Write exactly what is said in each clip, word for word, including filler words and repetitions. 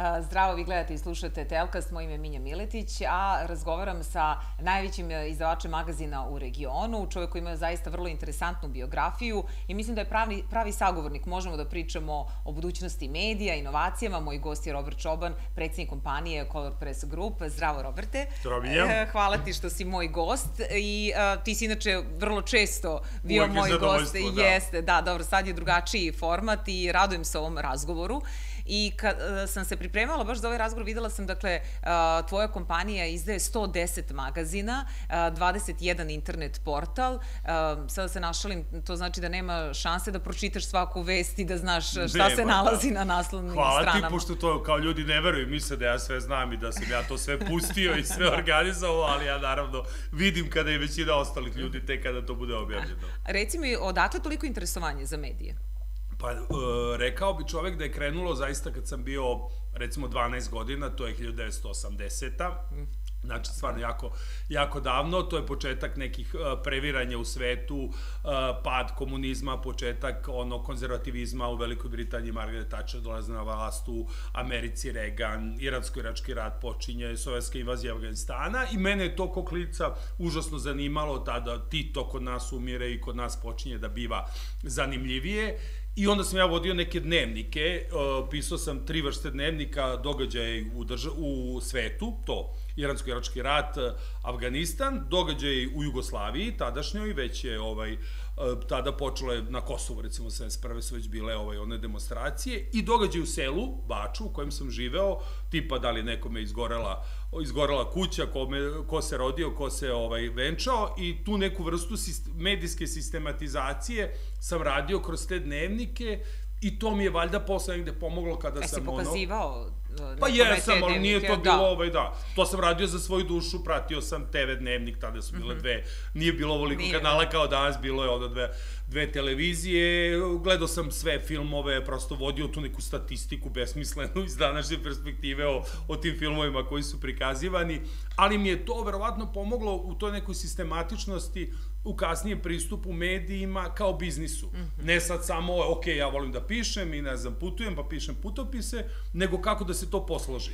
Zdravo, vi gledate i slušate Telkast, moje ime je Minja Miletić, a razgovaram sa najvećim izdavačem magazina u regionu, čovjek koji ima zaista vrlo interesantnu biografiju i mislim da je pravi, pravi sagovornik. Možemo da pričamo o budućnosti medija, inovacijama. Moj gost je Robert Čoban, predsjednik kompanije Color Press Group. Zdravo, Roberte. Zdravo, Minja. Hvala ti što si moj gost i uh, ti si inače vrlo često bio Uvijek moj gost. Da. Jeste, da, dobro, sad je drugačiji format i radujem se ovom razgovoru. I kad uh, sam se pripremala baš za ovaj razgovor, videla sam, dakle, uh, tvoja kompanija izdaje sto deset magazina, uh, dvadeset jedan internet portal. Uh, sada se našalim, to znači da nema šanse da pročitaš svaku vest i da znaš šta nema, se nalazi da. na naslovnim Hvala stranama. Hvala ti, pošto to kao ljudi ne veruju, misle da ja sve znam i da sam ja to sve pustio i sve organizovao, ali ja naravno vidim kada je većina ostalih ljudi te kada to bude objavljeno. Reci mi, odakle toliko interesovanje za medije? Pa, e, rekao bi čovek da je krenulo zaista kad sam bio, recimo, dvanaest godina, to je hiljadu devetsto osamdeseta. Znači, stvarno jako, jako davno. To je početak nekih uh, previranja u svetu, uh, pad komunizma, početak ono, konzervativizma u Velikoj Britaniji, Margaret Thatcher dolaze na vlast, u Americi Reagan, Iransko-irački rat počinje, sovjetska invazija Afganistana i mene je to ko klica užasno zanimalo, tada Tito kod nas umire i kod nas počinje da biva zanimljivije. I onda sam ja vodio neke dnevnike, uh, pisao sam tri vrste dnevnika, događaj u, drža, u svetu, to, Iransko-irački rat, Afganistan, događaj u Jugoslaviji, tadašnjoj, već je ovaj, tada počele na Kosovu, recimo, sedamdeset prve su već bile ovaj, one demonstracije, i događaj u selu, Baču, u kojem sam živeo, tipa da li nekome izgorela, izgorela kuća, kome, ko se rodio, ko se ovaj, venčao, i tu neku vrstu sist, medijske sistematizacije sam radio kroz te dnevnike, i to mi je valjda posle negde pomoglo kada e, sam... E si pokazivao... Pa jesam, ali nije to bilo, ovaj, da. To sam radio za svoju dušu, pratio sam te ve dnevnik, tada su bile dve, nije bilo ovoliko kanala kao danas, bilo je onda dve, dve televizije, gledao sam sve filmove, prosto vodio tu neku statistiku besmislenu iz današnje perspektive o, o tim filmovima koji su prikazivani, ali mi je to verovatno pomoglo u toj nekoj sistematičnosti u kasnijem pristupu medijima kao biznisu. Ne sad samo, ok, ja volim da pišem i ne znam, putujem pa pišem putopise, nego kako da se to posloži.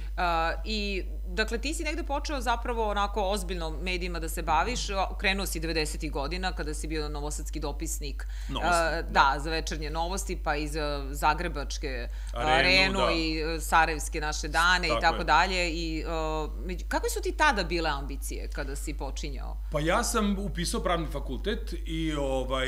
I, dakle, ti si negde počeo zapravo onako ozbiljno medijima da se baviš, krenuo si devedesetih godina kada si bio novosadski dopisnik. Novosti. Da, za Večernje novosti, pa i za Zagrebačke Arenu i Sarajevske naše dane i tako dalje. I kakve su ti tada bile ambicije kada si počinjao? Pa ja sam upisao pravni fakultet i ovaj...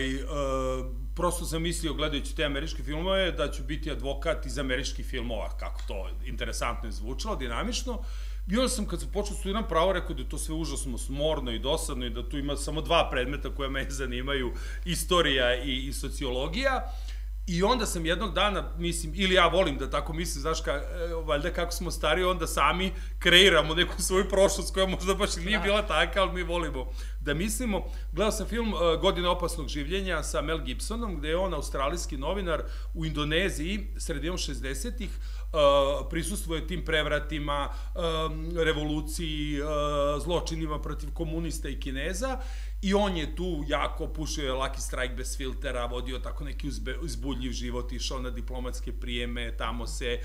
prosto sam mislio, gledajući te američke filmove, da ću biti advokat iz američkih filmova, kako to interesantno je zvučalo, dinamično. I onda sam, kad sam počeo studiram pravo, rekao da je to sve užasno smorno i dosadno i da tu ima samo dva predmeta koje me zanimaju, istorija i, i sociologija. I onda sam jednog dana, mislim, ili ja volim da tako mislim, znaš, ka, valjda kako smo stari, onda sami kreiramo neku svoju prošlost koja možda baš nije bila taka, ali mi volimo da mislimo. Gledao sam film Godine opasnog življenja sa Mel Gibsonom, gde je on, australijski novinar u Indoneziji, sredinom šezdesetih, prisustvuje tim prevratima, revoluciji, zločinima protiv komunista i Kineza, i on je tu jako pušio je Lucky Strike bez filtera, vodio tako neki uzbudljiv život, išao na diplomatske prijeme, tamo se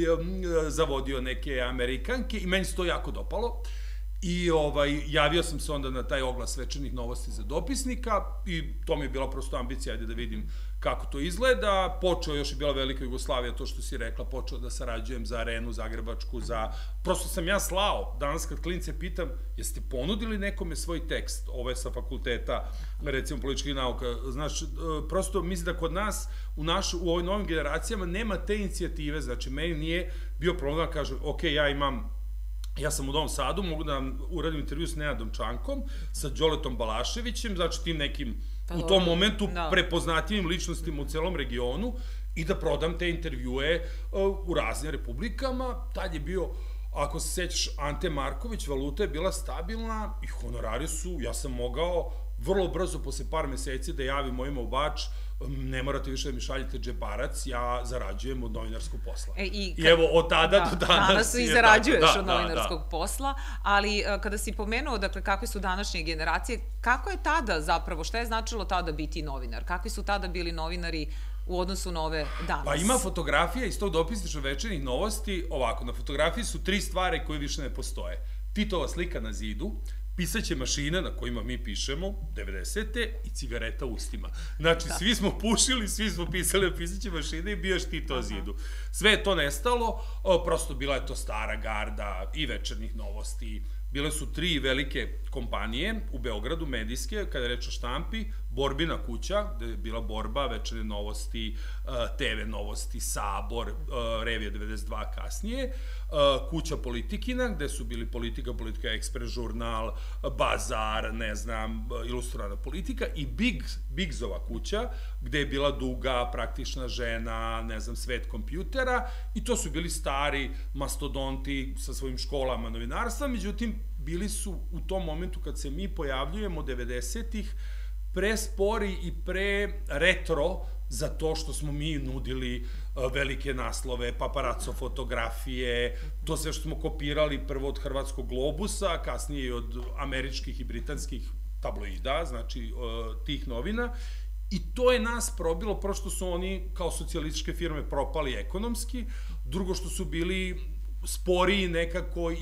zavodio neke Amerikanke i meni se to jako dopalo. I ovaj, javio sam se onda na taj oglas Večernjih novosti za dopisnika i to mi je bila prosto ambicija, ajde da vidim kako to izgleda. Počeo, još je bila Velika Jugoslavija, to što si rekla, počeo da sarađujem za Arenu, Zagrebačku, za... Prosto sam ja slao, danas kad klince pitam, jeste ponudili nekome svoj tekst, ove sa fakulteta, recimo političkih nauka, znaš, prosto mislim da kod nas, u, naš, u ovoj novim generacijama, nema te inicijative, znači, meni nije bio problem da kažem, ok, ja imam ja sam u Novom Sadu, mogu da vam uradim intervju s Nenadom Čankom, sa Đoletom Balaševićem, znači tim nekim, u tom momentu, prepoznatljivim ličnostima u celom regionu i da prodam te intervjue u raznim republikama. Tad je bio, ako se sećaš, Ante Marković, valuta je bila stabilna i honorari su, ja sam mogao vrlo brzo, posle par meseci, da javim mojima u Bač, ne morate više da mi šaljete džeparac, ja zarađujem od novinarskog posla. I evo, od tada do danas... Danas i zarađuješ od novinarskog posla, ali kada si pomenuo, dakle, kakve su današnje generacije, kako je tada zapravo, šta je značilo tada biti novinar? Kakvi su tada bili novinari u odnosu na ove danas? Pa ima fotografija iz tog dopisništva Večernjih novosti, ovako, na fotografiji su tri stvari koje više ne postoje. Titova slika na zidu, pisaće mašine na kojima mi pišemo, devedesete, i cigareta u ustima. Znači, svi smo pušili, svi smo pisali o pisaće mašine i bijaš Tito na zidu. Sve je to nestalo, prosto bila je to stara garda i Večernjih novosti. Bile su tri velike kompanije u Beogradu, medijske, kada je reč o štampi, Borbina kuća, gde je bila Borba, Večernje novosti, te ve novosti, Sabor, Revija devedeset dva kasnije, Kuća Politikina, gde su bili Politika, Politika Ekspres, Žurnal, Bazar, ne znam, Ilustrovana politika, i Bigzova kuća, gde je bila Duga, Praktična žena, ne znam, Svet kompjutera, i to su bili stari mastodonti sa svojim školama novinarstva, međutim, bili su u tom momentu kad se mi pojavljujemo devedesetih pre spori i pre retro za to što smo mi nudili velike naslove, paparaco fotografije, to sve što smo kopirali prvo od Hrvatskog Globusa, kasnije i od američkih i britanskih tabloida, znači tih novina, i to je nas probilo, prvo što su oni kao socijalističke firme propali ekonomski, drugo što su bili sporiji nekako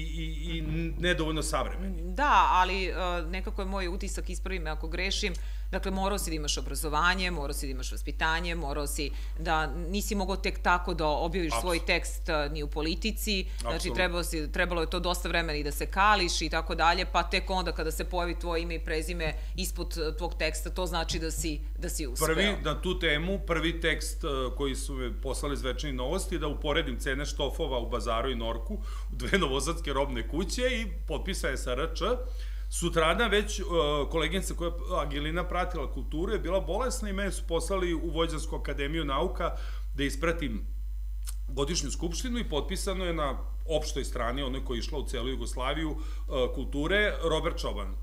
i nedovoljno savremeni. Da, ali nekako je moj utisak, ispravi me ako grešim, dakle, morao si da imaš obrazovanje, morao si da imaš vaspitanje, morao si da nisi mogao tek tako da objaviš svoj tekst ni u politici, znači trebalo je to dosta vremena i da se kališ i tako dalje, pa tek onda kada se pojavi tvoje ime i prezime ispod tvog teksta, to znači da si uspeo. Prvi, na tu temu, prvi tekst koji su me poslali iz Večernjih novosti, da uporedim cene štofova u Bazaru i Norku, u dve novosadske robne kuće, i potpisa je sa er če. Sutradan već koleginica koja je Angelina pratila kulturu je bila bolesna i mene su poslali u Vojvođansku akademiju nauka da ispratim godišnju skupštinu, i potpisano je na opštoj strani, onoj koja je išla u celu Jugoslaviju kulture, Robert Čoban.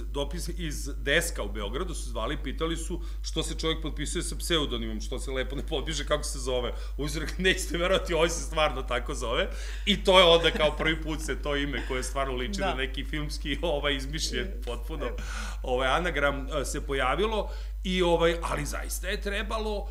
Iz deska u Beogradu su zvali i pitali su što se čovjek potpisuje sa pseudonimom, što se lepo ne potpiše, kako se zove. Ovo su rekli, nećete verovati, ovo se stvarno tako zove. I to je onda kao prvi put se to ime koje stvarno liči na neki filmski izmišljen potpuno anagram se pojavilo, ali zaista je trebalo.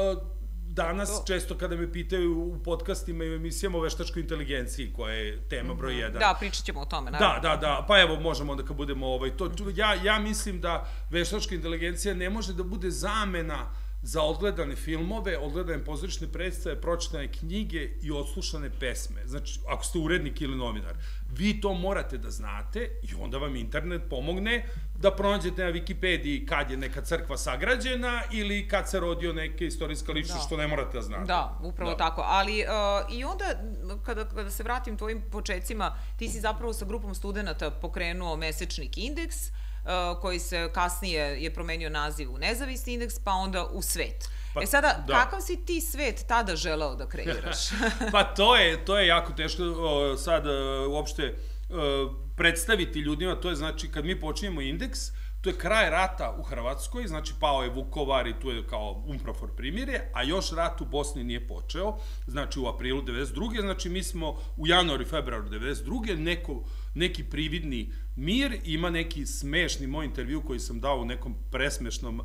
Danas, često kada me pitaju u podcastima i u emisijama o veštačkoj inteligenciji, koja je tema broj jedan. Da, pričat ćemo o tome, naravno. Da, da, da, pa evo, možemo onda kad budemo to. Ja mislim da veštačka inteligencija ne može da bude zamena za odgledane filmove, odgledane pozorišne predstave, pročitane knjige i odslušane pesme. Znači, ako ste urednik ili novinar, vi to morate da znate i onda vam internet pomogne da pronađete na Wikipediji kad je neka crkva sagrađena ili kad se rodio neka istorijska ličnost, što ne morate da znate. Da, upravo tako. Ali i onda, kada se vratim tvojim početcima, ti si zapravo sa grupom studenta pokrenuo mesečnik Indeks, koji se kasnije je promenio naziv u Nezavisni indeks, pa onda u Svet. E sada, kakav si ti svet tada želeo da kreiraš? Pa to je jako teško sad uopšte predstaviti ljudima, to je znači kad mi počinjemo Indeks, to je kraj rata u Hrvatskoj, znači pao je Vukovar i tu je kao Umprofor primirje, a još rat u Bosni nije počeo, znači u aprilu devedeset druge, znači mi smo u januaru i februaru devedeset druge neki prividni mir, ima neki smešni moj intervju koji sam dao u nekom presmešnom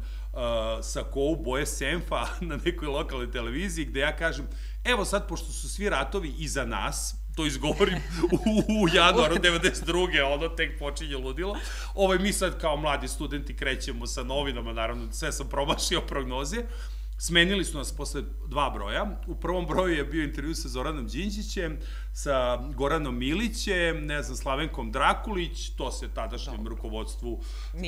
sakou boje senfa na nekoj lokalnoj televiziji, gde ja kažem, evo sad, pošto su svi ratovi iza nas, to izgovorim u januaru devedeset druge, ono tek počinje ludilo. Mi sad kao mladi studenti krećemo sa novinama, naravno sve sam promašio prognoze. Smenili su nas posle dva broja. U prvom broju je bio intervju sa Zoranom Đinđićem, sa Goranom Milićem, ne znam, Slavenkom Drakulić, to se tadašnjem rukovodstvu,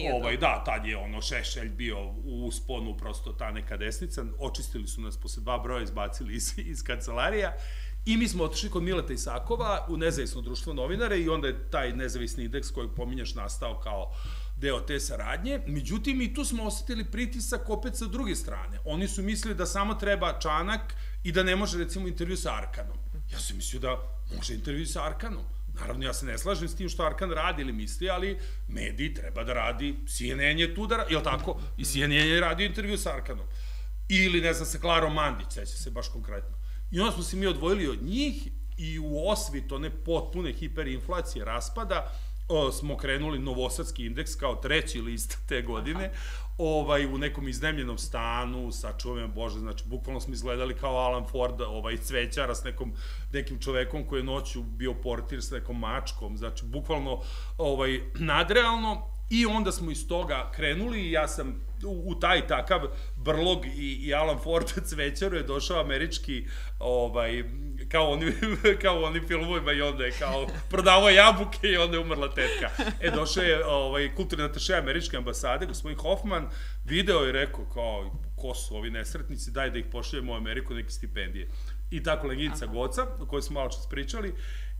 da, tad je ono Šešelj bio u usponu, prosto ta neka desnica. Očistili su nas posle dva broja, izbacili iz kancelarija. I mi smo otišli kod Mileta Isakova u Nezavisno društvo novinara i onda je taj Nezavisni indeks kojeg pominjaš nastao kao deo te saradnje. Međutim, i tu smo osetili pritisak opet sa druge strane. Oni su mislili da samo treba Čanak i da ne može, recimo, intervju sa Arkanom. Ja sam mislio da može intervju sa Arkanom. Naravno, ja se ne slažem s tim što Arkan radi ili misli, ali mediji treba da radi, C N N je tu da radi, jel' tako? I C N N je radio intervju sa Arkanom. Ili, ne znam, sa Klarom Mandić, seća se baš konkretno. I onda smo se mi odvojili od njih i u osvit one potpune hiperinflacije raspada, smo krenuli Novosadski indeks kao treći list te godine, ovaj, u nekom iznajmljenom stanu, sačuvaj me Bože, znači, bukvalno smo izgledali kao Alan Ford, ovaj, cvećara s nekom, nekim čovekom koji je noću bio portir s nekom mačkom, znači, bukvalno, ovaj, nadrealno, i onda smo iz toga krenuli i ja sam u, u taj takav brlog i, i Alan Ford cvećaru je došao američki, ovaj, kao oni, kao oni filmovima i onda je kao prodavao jabuke i onda je umrla tetka. E, došao je ovaj, kulturni ataše američke ambasade, gospodin Hoffman, video i rekao kao, ko su ovi nesretnici, daj da ih pošaljemo u Ameriku neke stipendije. I tako Leginica Goca, o kojoj smo malo čas pričali,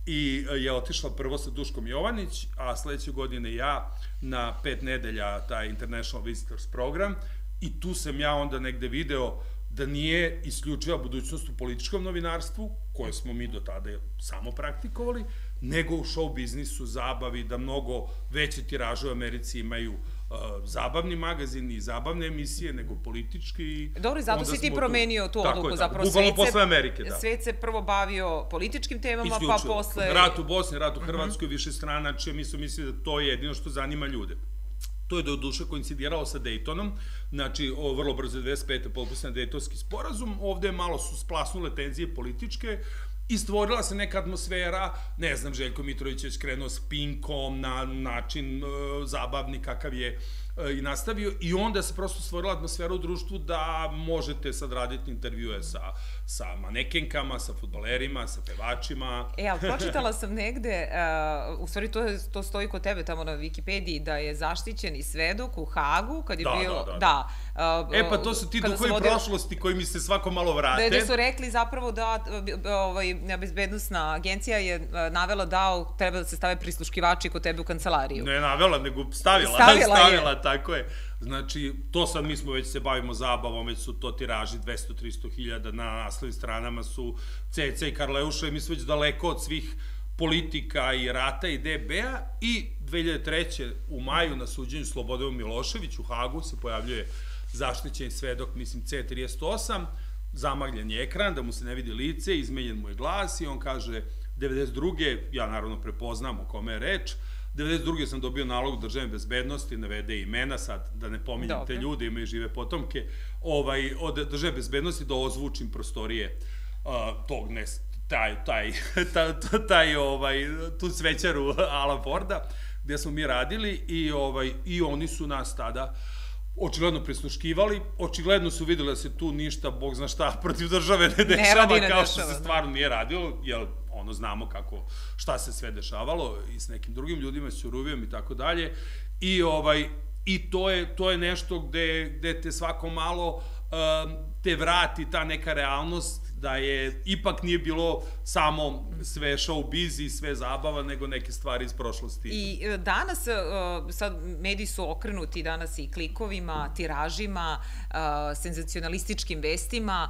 i je otišla prvo sa Duškom Jovanić, a sledeće godine ja na pet nedelja taj International Visitors program, i tu sam ja onda negde video da nije isključiva budućnost u političkom novinarstvu, koje smo mi do tada samo praktikovali, nego u show biznisu, zabavi, da mnogo veće tiraže u Americi imaju uh, zabavni magazini i zabavne emisije, nego politički. Dobro, i zato si ti promenio tu odluku, zapravo bukvalno posle Amerike, da. Svet se prvo bavio političkim temama, pa posle... Rat u Bosni, rat u Hrvatskoj, više stranače, mi smo mislili da to je jedino što zanima ljude. To je do duše koincidiralo sa Daytonom, znači vrlo brzo devedeset pete potpisan Daytonski sporazum, ovde malo su splasnule tenzije političke i stvorila se neka atmosfera, ne znam, Željko Mitrović je skrenuo s Pinkom na način zabavni kakav je i nastavio, i onda se prosto stvorila atmosfera u društvu da možete sad raditi intervjue sa, sa manekenkama, sa fudbalerima, sa pevačima. E, ali pročitala sam negde, uh, u stvari to, to stoji kod tebe tamo na Wikipediji, da je zaštićeni svedok u Hagu, kad je da, bio... Da, da. da uh, e, pa to su ti duhovi vodila... prošlosti koji mi se svako malo vrate. Da, da su rekli zapravo da ovaj, bezbednostna agencija je navela da treba da se stave prisluškivači kod tebe u kancelariju. Ne navela, nego stavila. Stavila, stavila je. Tako je. Znači, to sad mi smo već se bavimo zabavom, već su to tiraži dvesta do trista hiljada, na naslovnim stranama su Ceca i Karleuša i mi smo već daleko od svih politika i rata i D B-a, i dve hiljade treće u maju na suđenju Slobodan Milošević u Hagu se pojavljuje zaštićeni svedok, mislim C trideset osam, zamagljen je ekran da mu se ne vidi lice, izmenjen mu je glas i on kaže devedeset druge, ja naravno prepoznam o kome je reč, devedeset druge sam dobio nalog državne bezbednosti, navede imena, sad da ne pominjem te ljude, imaju žive potomke, ovaj, od državne bezbednosti da ozvučim prostorije uh, tog, ne, taj, taj, taj, taj, ovaj, tu svećaru Alan Forda, gde smo mi radili, i, ovaj, i oni su nas tada očigledno prisluškivali, očigledno su videli da se tu ništa, bog zna šta, protiv države ne dešava, kao što se stvarno nije radilo, jer ono, znamo kako, šta se sve dešavalo i s nekim drugim ljudima, s Ćuruvijom i tako dalje, i ovaj, i to je, to je nešto gde, gde te svako malo um, te vrati ta neka realnost, da je, ipak nije bilo samo sve showbiz i sve zabava, nego neke stvari iz prošlosti. I danas, sad, mediji su okrenuti danas i klikovima, tiražima, senzacionalističkim vestima.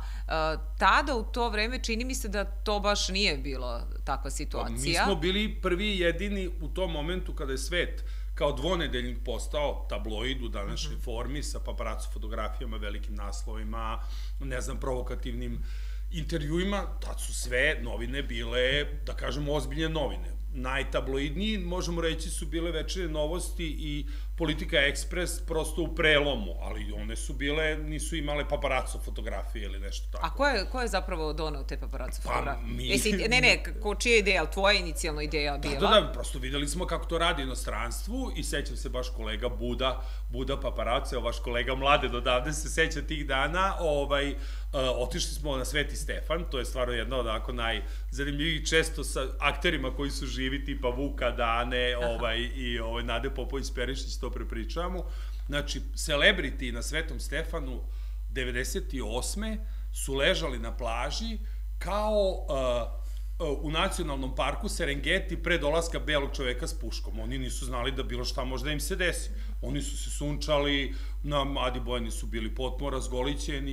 Tada, u to vreme, čini mi se da to baš nije bila takva situacija. Mi smo bili prvi i jedini u tom momentu kada je svet kao dvonedeljnik postao tabloid u današnjoj formi, sa paparaco fotografijama, velikim naslovima, ne znam, provokativnim intervjuima, tad su sve novine bile, da kažemo, ozbiljne novine. Najtabloidniji, možemo reći, su bile Večernje novosti i Politika Ekspres, prosto u prelomu, ali one su bile, nisu imale paparaco fotografije ili nešto tako. A ko je, ko je zapravo donao te paparaco fotografije? Pa mi... Jesi, ne, ne, ko, čija je ideja, ali tvoja inicijalna ideja bila? Da, da, da, prosto videli smo kako to radi u inostranstvu i sećam se baš kolega Buda, Buda paparaco, vaš kolega Mladen odavde se seća tih dana, ovaj, Uh, otišli smo na Sveti Stefan, to je stvarno jedna od onako najzanimljivih, često sa akterima koji su živi, tipa Vuka, Dane, ovaj, i ovaj, Nade Popović-Perišić, to prepričavamo. Znači, celebrity na Svetom Stefanu devedeset osme su ležali na plaži kao uh, uh, u nacionalnom parku Serengeti pre dolaska belog čoveka s puškom. Oni nisu znali da bilo šta može da im se desi. Oni su se sunčali, na Adi Bojani su bili potpuno razgolićeni,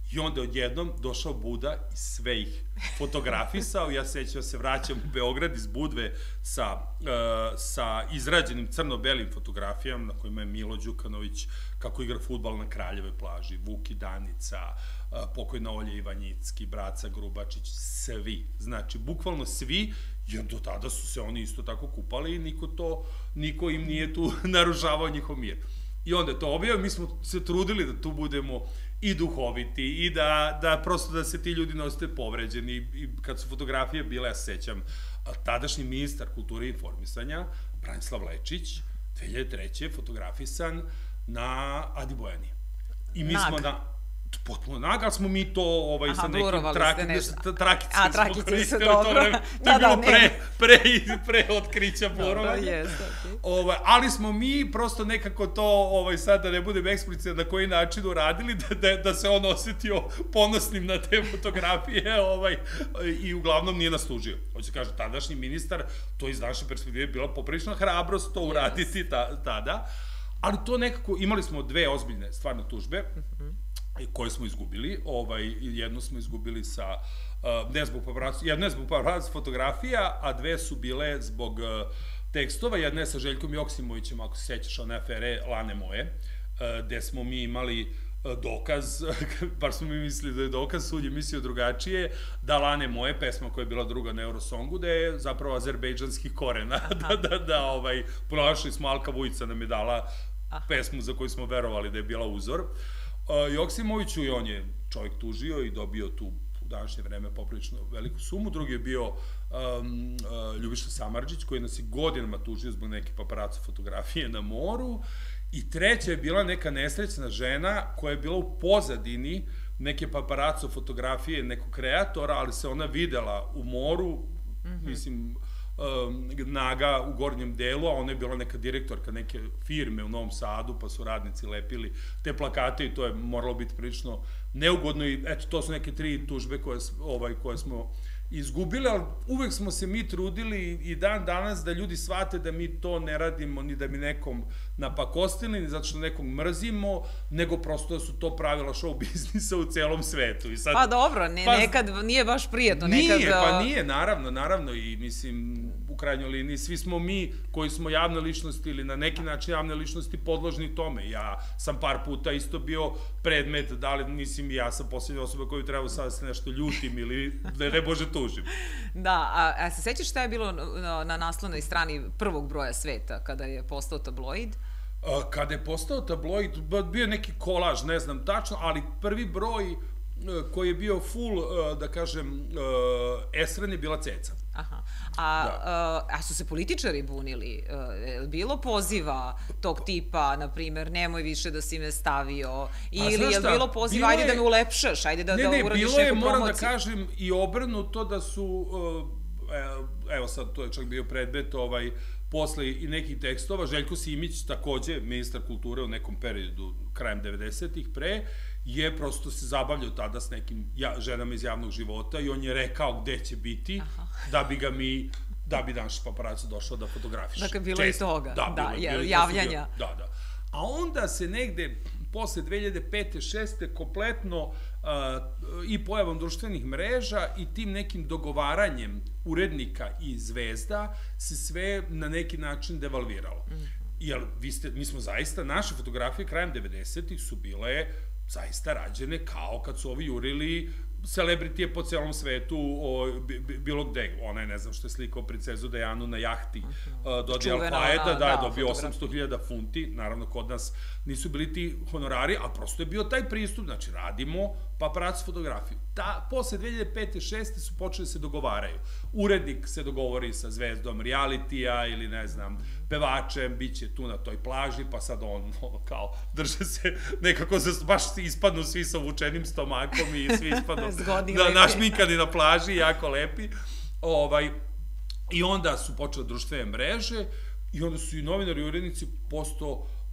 I onda odjednom došao Buda i sve ih fotografisao. Ja sećam se, vraćam u Beograd iz Budve sa, uh, sa izrađenim crno-belim fotografijama na kojima je Milo Đukanović kako igra fudbal na Kraljevoj plaži, Vuki Danica, uh, pokojna Olja Ivanjicki, Braca Grubačić, svi. Znači, bukvalno svi, jer do tada su se oni isto tako kupali i niko, to, niko im nije tu narušavao njihov mir. I onda je to objavio, mi smo se trudili da tu budemo i duhoviti i da, da prosto da se ti ljudi ne ostaju povređeni. I kad su fotografije bile, ja se sećam, tadašnji ministar kulture i informisanja, Branislav Lečić, dve hiljade treće fotografisan na Adi Bojani. I mi smo na... potpuno nag, ali smo mi to ovaj, sa nekim trakice smo koristili to vreme. To je bilo pre, pre, pre otkrića blurovanja. Ovaj, ali smo mi prosto nekako to, ovaj, sad da ne budem eksplicitno na koji način uradili, da, da, da se on osetio ponosnim na te fotografije ovaj, i uglavnom nije nas tužio. Hoće kaže, tadašnji ministar, to iz naše perspektive je bila poprilična hrabrost to uraditi ta, tada, ali to nekako, imali smo dve ozbiljne stvarno tužbe, koje smo izgubili, ovaj, jednu smo izgubili sa, uh, ne zbog paparaca, jedna je zbog paparaca fotografija, a dve su bile zbog uh, tekstova, jedna je sa Željkom Joksimovićem, ako se sećaš, one afere Lane moje, uh, gde smo mi imali uh, dokaz, bar smo mi mislili da je dokaz, sud je mislio drugačije, da Lane moje, pesma koja je bila druga na Eurosongu, da je zapravo azerbejdžanskih korena, da, da, da, ovaj, pronašli smo, Alka Vujica nam je dala pesmu za koju smo verovali da je bila uzor. Joksimoviću i on je čovjek tužio i dobio tu u današnje vreme poprilično veliku sumu. Drugi je bio um, uh, Ljubiša Samardžić koji nas je godinama tužio zbog neke paparaco fotografije na moru. I treća je bila neka nesrećna žena koja je bila u pozadini neke paparaco fotografije nekog kreatora, ali se ona videla u moru, mm-hmm. mislim, naga u gornjem delu, a ona je bila neka direktorka neke firme u Novom Sadu, pa su radnici lepili te plakate i to je moralo biti prilično neugodno i eto, to su neke tri tužbe koje, ovaj, koje smo izgubili, ali uvek smo se mi trudili i dan danas da ljudi shvate da mi to ne radimo ni da bi nekom napakostili, ni zato što nekog mrzimo, nego prosto da su to pravila show biznisa u celom svetu. I sad, pa dobro, ne, pa, nekad nije baš prijetno. Nije, nekad, pa nije, naravno, naravno i mislim, u krajnjoj liniji, svi smo mi koji smo javne ličnosti ili na neki način javne ličnosti podložni tome. Ja sam par puta isto bio predmet, da li, mislim, ja sam posljednja osoba koju treba sada se nešto ljutim ili ne, ne bože tužim. Da, a, a se sećaš šta je bilo na, na naslovnoj strani prvog broja Sveta, kada je postao tabloid? A, kada je postao tabloid, bio je neki kolaž, ne znam tačno, ali prvi broj koji je bio full, da kažem, esren je bila Ceca. Aha. A, da. a su se političari bunili? Bilo poziva tog tipa, na primjer, nemoj više da si me stavio? Ili je bilo poziva, ajde da me ulepšaš, ajde da, da uradiš neku promociju? Ne, ne, bilo je, moram da kažem, i obrnuto da su, evo sad, to je čak bio predmet, ovaj, posle i nekih tekstova, Željko Simić, takođe ministar kulture u nekom periodu, krajem devedesetih pre, je prosto se zabavljao tada s nekim ja, ženama iz javnog života i on je rekao gde će biti, aha, da bi ga mi, da bi naš paparac došao da fotografiše. Dakle, bilo i toga, da, da bilo, bilo javljanja. Da, da. A onda se negde, posle dve hiljade pete šeste kompletno uh, i pojavom društvenih mreža i tim nekim dogovaranjem urednika i zvezda se sve na neki način devalviralo. Mm. Jer vi ste, mi smo zaista, naše fotografije krajem devedesetih su bile zaista rađene kao kad su ovi jurili celebritije po celom svetu, o, bilo gde. Ona je, ne znam što je slikao princezu Dejanu na jahti uh, Dodi Al-Fayeda, da je dobio osamsto hiljada funti, naravno kod nas nisu bili ti honorari, a prosto je bio taj pristup, znači radimo paparac fotografiju. Ta, posle dve hiljade pete šeste su počeli da se dogovaraju. Urednik se dogovori sa zvezdom realitija ili ne znam, pevačem, bit će tu na toj plaži, pa sad on kao drže se nekako, baš ispadnu svi sa vučenim stomakom i svi ispadnu da, našminkani na plaži, jako lepi. Ovaj, I onda su počele društvene mreže i onda su i novinari i urednici posto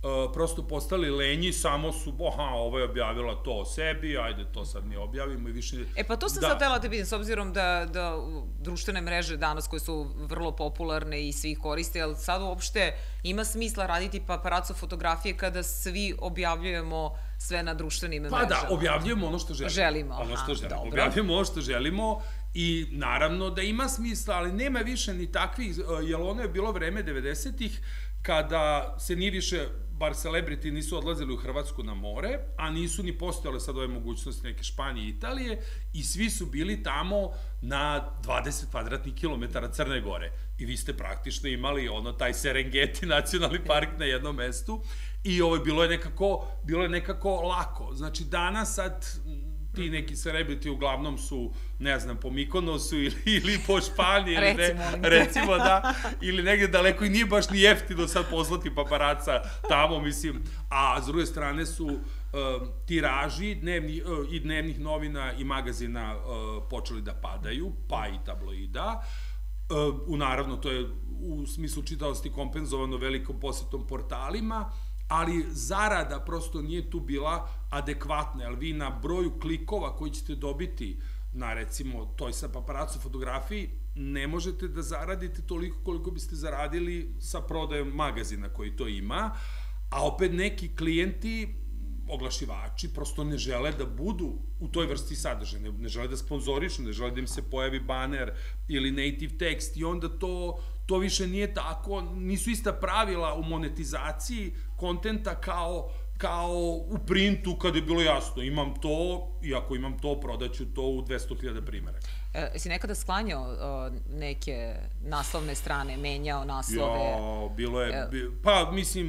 prosto postali lenji, samo su, oha, ovo je objavila to o sebi, ajde, to sad mi objavimo i više... E pa to sam sad htela te vidim, s obzirom da društvene mreže danas koje su vrlo popularne i svi ih koriste, ali sad uopšte ima smisla raditi paparaco fotografije kada svi objavljujemo sve na društvenim mrežama. Pa da, objavljujemo ono što želimo. Želimo, ono što aha, želimo. dobro. Objavljujemo ono što želimo i naravno da ima smisla, ali nema više ni takvih, jer ono je bilo vreme devedesetih kada se nije više, bar celebrity nisu odlazili u Hrvatsku na more, a nisu ni postojale sad ove mogućnosti neke Španije i Italije i svi su bili tamo na dvadeset kvadratnih kilometara Crne Gore. I vi ste praktično imali ono taj Serengeti nacionalni park na jednom mestu i ovo bilo je nekako, bilo je nekako lako. Znači danas sad ti neki celebrity uglavnom su, ne znam, po Mikonosu ili, ili po Španiji, ili ne, recimo, da, ili negde daleko i nije baš ni jeftino sad poslati paparaca tamo, mislim, a s druge strane su uh, tiraži dnevni, uh, i dnevnih novina i magazina uh, počeli da padaju, pa i tabloida. Uh, u naravno, to je u smislu čitavosti kompenzovano velikom posetom portalima, ali zarada prosto nije tu bila adekvatna, jer vi na broju klikova koji ćete dobiti na, recimo, toj sa paparaco fotografiji, ne možete da zaradite toliko koliko biste zaradili sa prodajom magazina koji to ima, a opet neki klijenti, oglašivači, prosto ne žele da budu u toj vrsti sadržaja, ne, ne žele da sponzorišu, ne žele da im se pojavi baner ili native tekst i onda to, to više nije tako, nisu ista pravila u monetizaciji kontenta kao, kao u printu kada je bilo jasno, imam to i ako imam to, prodaću to u dvesta hiljada primjera. E, si nekada sklanjao neke naslovne strane, menjao naslove? Ja, bilo je, pa mislim,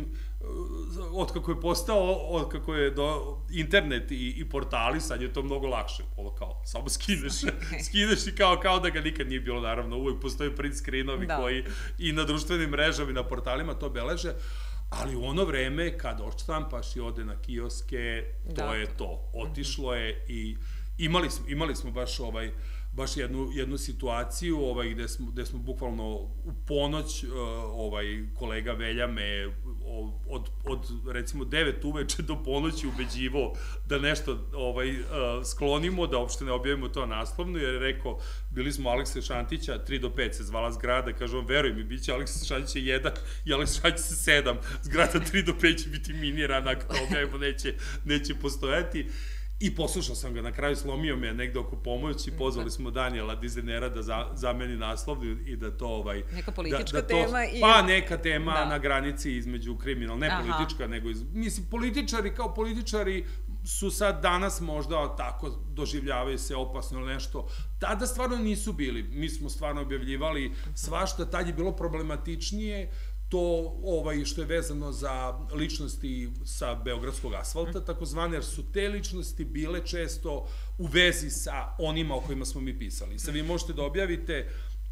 otkako je postao, otkako je do internet i, i portali, sad je to mnogo lakše, ovo kao, samo skineš, skineš i kao, kao da ga nikad nije bilo, naravno, uvek postoje print screenovi da. Koji i na društvenim mrežama i na portalima to beleže, ali u ono vreme kad odštampaš i ode na kioske, to da. Je to, otišlo je i imali smo, imali smo baš ovaj, baš jednu, jednu situaciju ovaj, gde, smo, gde smo bukvalno u ponoć uh, ovaj, kolega Velja me od, od recimo devet uveče do ponoći ubeđivo da nešto ovaj, uh, sklonimo, da uopšte ne objavimo to naslovno, jer je rekao, bili smo Aleksa Šantića, tri do pet se zvala zgrada, kaže on, veruj mi, bit će Aleksa Šantića jedan i Aleksa Šantića sedam, zgrada tri do pet će biti minirana, ako objavimo neće, neće postojati. I poslušao sam ga, na kraju slomio me negde oko pomoći, pozvali smo Danijela, dizajnera, da za, zameni naslov i da to... Ovaj, neka politička da, da to, tema i... Pa neka tema da. Na granici između kriminal, ne Aha. Politička, nego... Iz, mislim, političari kao političari su sad danas možda tako doživljavaju se opasno ili nešto. Tada stvarno nisu bili. Mi smo stvarno objavljivali svašta, tad je bilo problematičnije to ovaj, što je vezano za ličnosti sa beogradskog asfalta, takozvane, jer su te ličnosti bile često u vezi sa onima o kojima smo mi pisali. Sad vi možete da objavite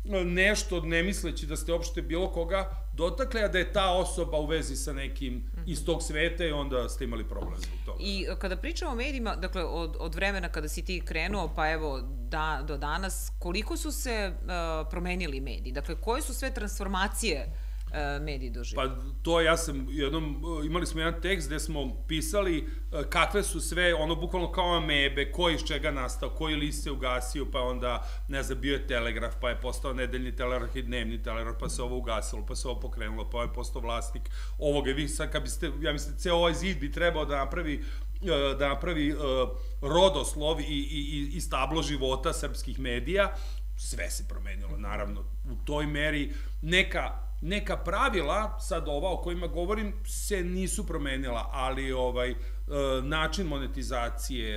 nešto ne misleći da ste uopšte bilo koga dotakle, a da je ta osoba u vezi sa nekim iz tog sveta i onda ste imali problem zbog toga. I kada pričamo o medijima, dakle, od, od vremena kada si ti krenuo, pa evo, da, do danas, koliko su se uh, promenili mediji? Dakle, koje su sve transformacije mediji doživljaju? Pa to ja sam jednom, imali smo jedan tekst gde smo pisali kakve su sve, ono bukvalno kao amebe, ko iz čega nastao, koji list se ugasio, pa onda, ne znam, bio je Telegraf, pa je postao nedeljni Telegraf i dnevni Telegraf, pa se ovo ugasilo, pa se ovo pokrenulo, pa je postao vlasnik ovoga. Vi sad, kad biste, ja mislim, ceo ovaj zid bi trebao da napravi da napravi uh, rodoslov i, i, i stablo života srpskih medija, sve se promenilo, naravno, u toj meri neka Neka pravila, sad ova o kojima govorim, se nisu promenila, ali ovaj način monetizacije,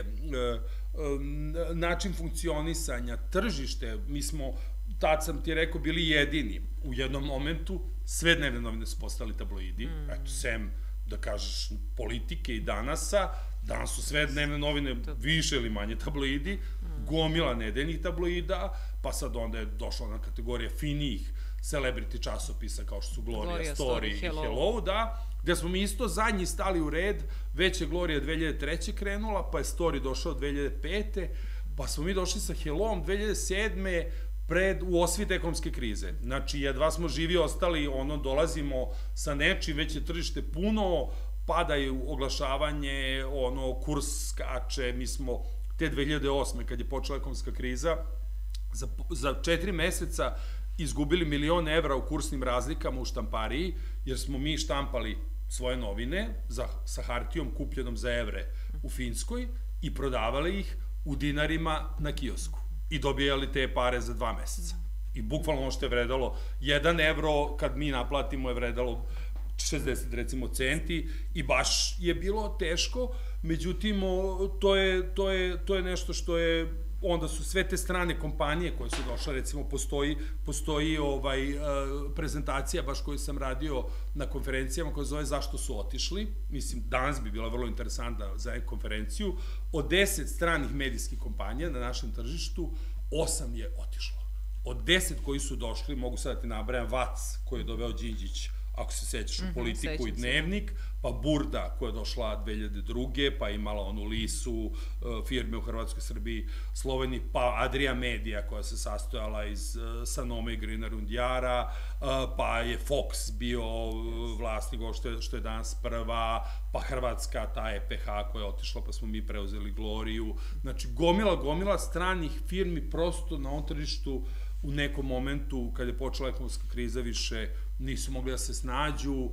način funkcionisanja, tržište, mi smo, tad sam ti rekao, bili jedini. U jednom momentu sve dnevne novine su postali tabloidi, eto, sem, da kažeš, politike i Danasa, danas su sve dnevne novine više ili manje tabloidi, gomila nedeljnih tabloida, pa sad onda je došla na kategorija finijih celebrity časopisa kao što su Gloria, Gloria Story, Story i Hello. Hello, da, gde smo mi isto zadnji stali u red, već je Gloria dve hiljade treće krenula, pa je Story došao dve hiljade pete, pa smo mi došli sa Hellom dve hiljade sedme pred, u osvit ekonomske krize. Znači, jedva smo živi ostali, ono, dolazimo sa nečim, već je tržište puno, padaju oglašavanje, ono, kurs skače, mi smo te dve hiljade osme kad je počela ekonomska kriza, za, za četiri meseca izgubili milion evra u kursnim razlikama u štampariji, jer smo mi štampali svoje novine za, sa hartijom kupljenom za evre u Finskoj i prodavali ih u dinarima na kiosku i dobijali te pare za dva meseca. I bukvalno ono što je vredalo jedan evro, kad mi naplatimo je vredalo šezdeset recimo centi i baš je bilo teško, međutim to je, to je, to je nešto što je, onda su sve te strane kompanije koje su došle, recimo postoji, postoji ovaj, prezentacija baš koju sam radio na konferencijama koja zove Zašto su otišli, mislim danas bi bila vrlo interesantna za konferenciju, od deset stranih medijskih kompanija na našem tržištu, osam je otišlo. Od deset koji su došli, mogu sad da ti nabrajam, Vac koji je doveo Đinđić, ako se sećaš, u Politiku i Dnevnik, pa Burda koja je došla dve hiljade druge, pa imala onu Lisu, firme u Hrvatskoj, Srbiji, Sloveniji, pa Adria Media koja se sastojala iz Sanoma i Grina Rundjara, pa je Fox bio vlasnik što je danas Prva, pa Hrvatska, ta E P H koja je otišla, pa smo mi preuzeli Gloriju. Znači, gomila, gomila stranih firmi prosto na ovom tržištu u nekom momentu, kad je počela ekonomska kriza, više nisu mogli da se snađu.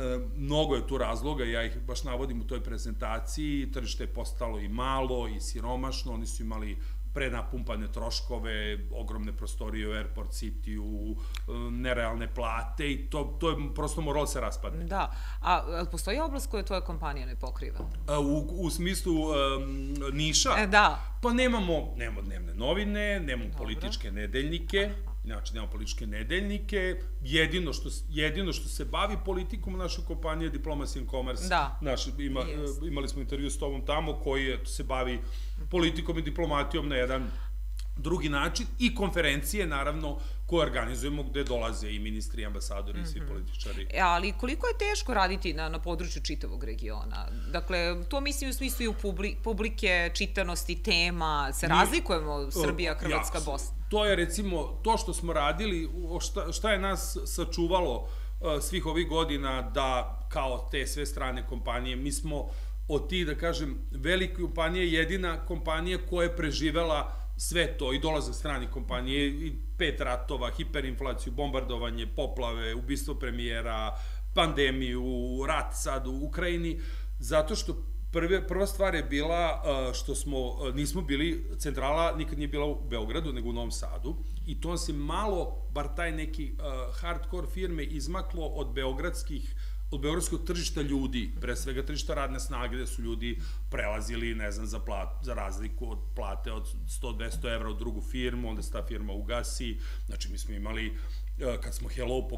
Mnogo je tu razloga, ja ih baš navodim u toj prezentaciji, tržište je postalo i malo i siromašno, oni su imali prenapumpane troškove, ogromne prostorije u Airport City-u, nerealne plate i to, to je prosto moralo da se raspadne. Da, a postoji oblast koju tvoja kompanija ne pokriva? U, u smislu um, niša? E, da. Pa nemamo, nemamo dnevne novine, nemamo Dobro. političke nedeljnike, znači nemamo političke nedeljnike, jedino što, jedino što se bavi politikom u našoj kompaniji je Diplomacy and Commerce. Da. Naš, ima, yes. Imali smo intervju s tobom tamo koji je, se bavi politikom i diplomatijom na jedan drugi način i konferencije, naravno, koje organizujemo gde dolaze i ministri, i ambasadori, i svi političari. E, ali koliko je teško raditi na, na području čitavog regiona? Dakle, to mislim u smislu i u publi, publike, čitanosti, tema, se razlikujemo Srbija, Hrvatska, Bosna? To je, recimo, to što smo radili, šta, šta je nas sačuvalo svih ovih godina da, kao te sve strane kompanije, mi smo od tih, da kažem, velike kompanije, jedina kompanija koja je preživela sve to, i dolazak stranih kompanije, i pet ratova, hiperinflaciju, bombardovanje, poplave, ubistvo premijera, pandemiju, rat sad u Ukrajini, zato što prve, prva stvar je bila što smo, nismo bili, centrala nikad nije bila u Beogradu, nego u Novom Sadu, i to nas je malo, bar taj neki hardcore firme, izmaklo od beogradskih od beogradskog tržišta ljudi, pre svega tržišta radne snage, gde su ljudi prelazili, ne znam, za, plat, za razliku od plate od sto do dvesta evra u drugu firmu, onda se ta firma ugasi. Znači, mi smo imali, kad smo Hello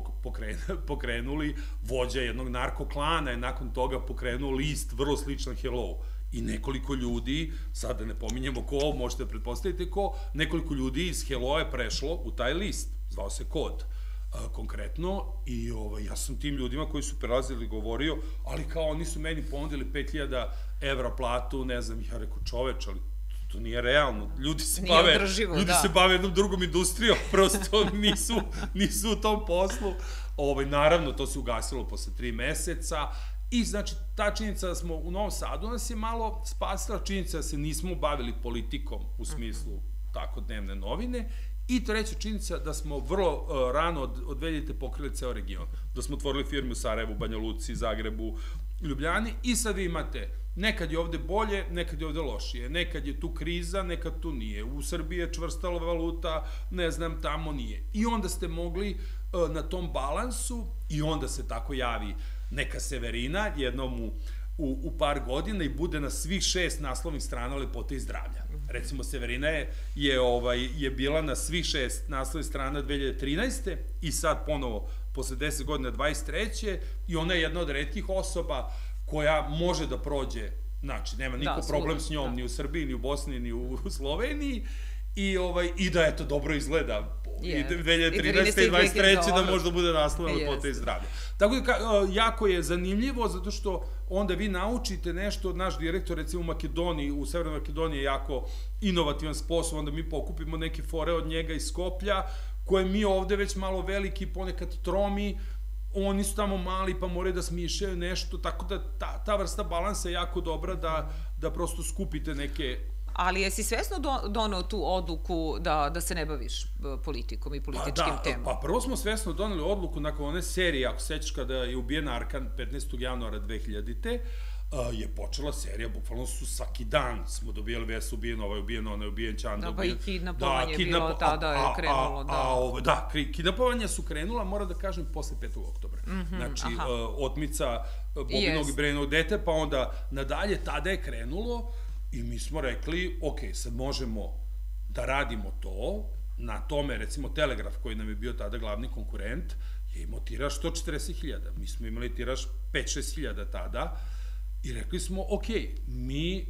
pokrenuli, vođa jednog narkoklana je nakon toga pokrenuo list vrlo sličan Hello. I nekoliko ljudi, sad da ne pominjemo ko, možete da pretpostavite ko, nekoliko ljudi iz Hello je prešlo u taj list, zvao se Kod. Konkretno, i ja sam tim ljudima koji su prelazili govorio, ali kao oni su meni ponudili pet hiljada evra platu, ne znam, ja rekao, čoveč, ali to nije realno, ljudi se bave, ljudi se bave jednom drugom industrijom, prosto nisu u tom poslu. Naravno, to se ugasilo posle tri meseca, i znači ta činjenica da smo u Novom Sadu nas je malo spasila, činjenica da se nismo bavili politikom u smislu tako dnevne novine. I treća činjenica da smo vrlo rano od dve hiljadite pokrili ceo region. Da smo otvorili firme u Sarajevu, Banja Luci, Zagrebu, Ljubljani, i sad vi imate, nekad je ovde bolje, nekad je ovde lošije, nekad je tu kriza, nekad tu nije. U Srbiji je čvrstala valuta, ne znam, tamo nije. I onda ste mogli na tom balansu, i onda se tako javi neka Severina, jednom u U, u par godina, i bude na svih šest naslovnih strana Lepote i zdravlja. Recimo, Severina je, je, ovaj, je bila na svih šest naslovnih strana dve hiljade trinaeste. i sad ponovo, posle deset godina dvadeset treće. i ona je jedna od retkih osoba koja može da prođe, znači, nema niko problem s njom, ni u Srbiji, ni u Bosni, ni u Sloveniji, i, ovaj, i da, eto, dobro izgleda i dve hiljade trinaeste. i dvadeset treće. da možda bude naslova Lepote i zdravlja. Tako da, jako je zanimljivo, zato što onda vi naučite nešto, naš direktor, recimo u Makedoniji, u Severnoj Makedoniji je jako inovativan sposob, onda mi pokupimo neke fore od njega iz Skoplja, koje mi ovde već malo veliki, ponekad tromi, oni su tamo mali pa moraju da smišljaju nešto, tako da ta, ta vrsta balansa je jako dobra da, da prosto skupite neke... Ali jesi svesno do, donao tu odluku da, da se ne baviš politikom i političkim pa, da, temama? Pa prvo smo svesno doneli odluku nakon one serije, ako sećaš kada je ubijen Arkan petnaestog januara dve hiljadite. je počela serija, bukvalno su svaki dan smo dobijali vest, ubijen ovaj, ubijen onaj, ubijen Čanda. Da, pa i kidnapovanje je bilo, tada je krenulo, da. Da, kidnapovanja su krenula, moram da kažem, posle petog oktobra. Znači, otmica poginog i brenog dete, pa onda nadalje, tada je krenulo i mi smo rekli, ok, sad možemo da radimo to, na tome, recimo, Telegraf, koji nam je bio tada glavni konkurent, je imao tiraž sto četrdeset hiljada. Mi smo imali tiraž pet šest hiljada tada i rekli smo, ok, mi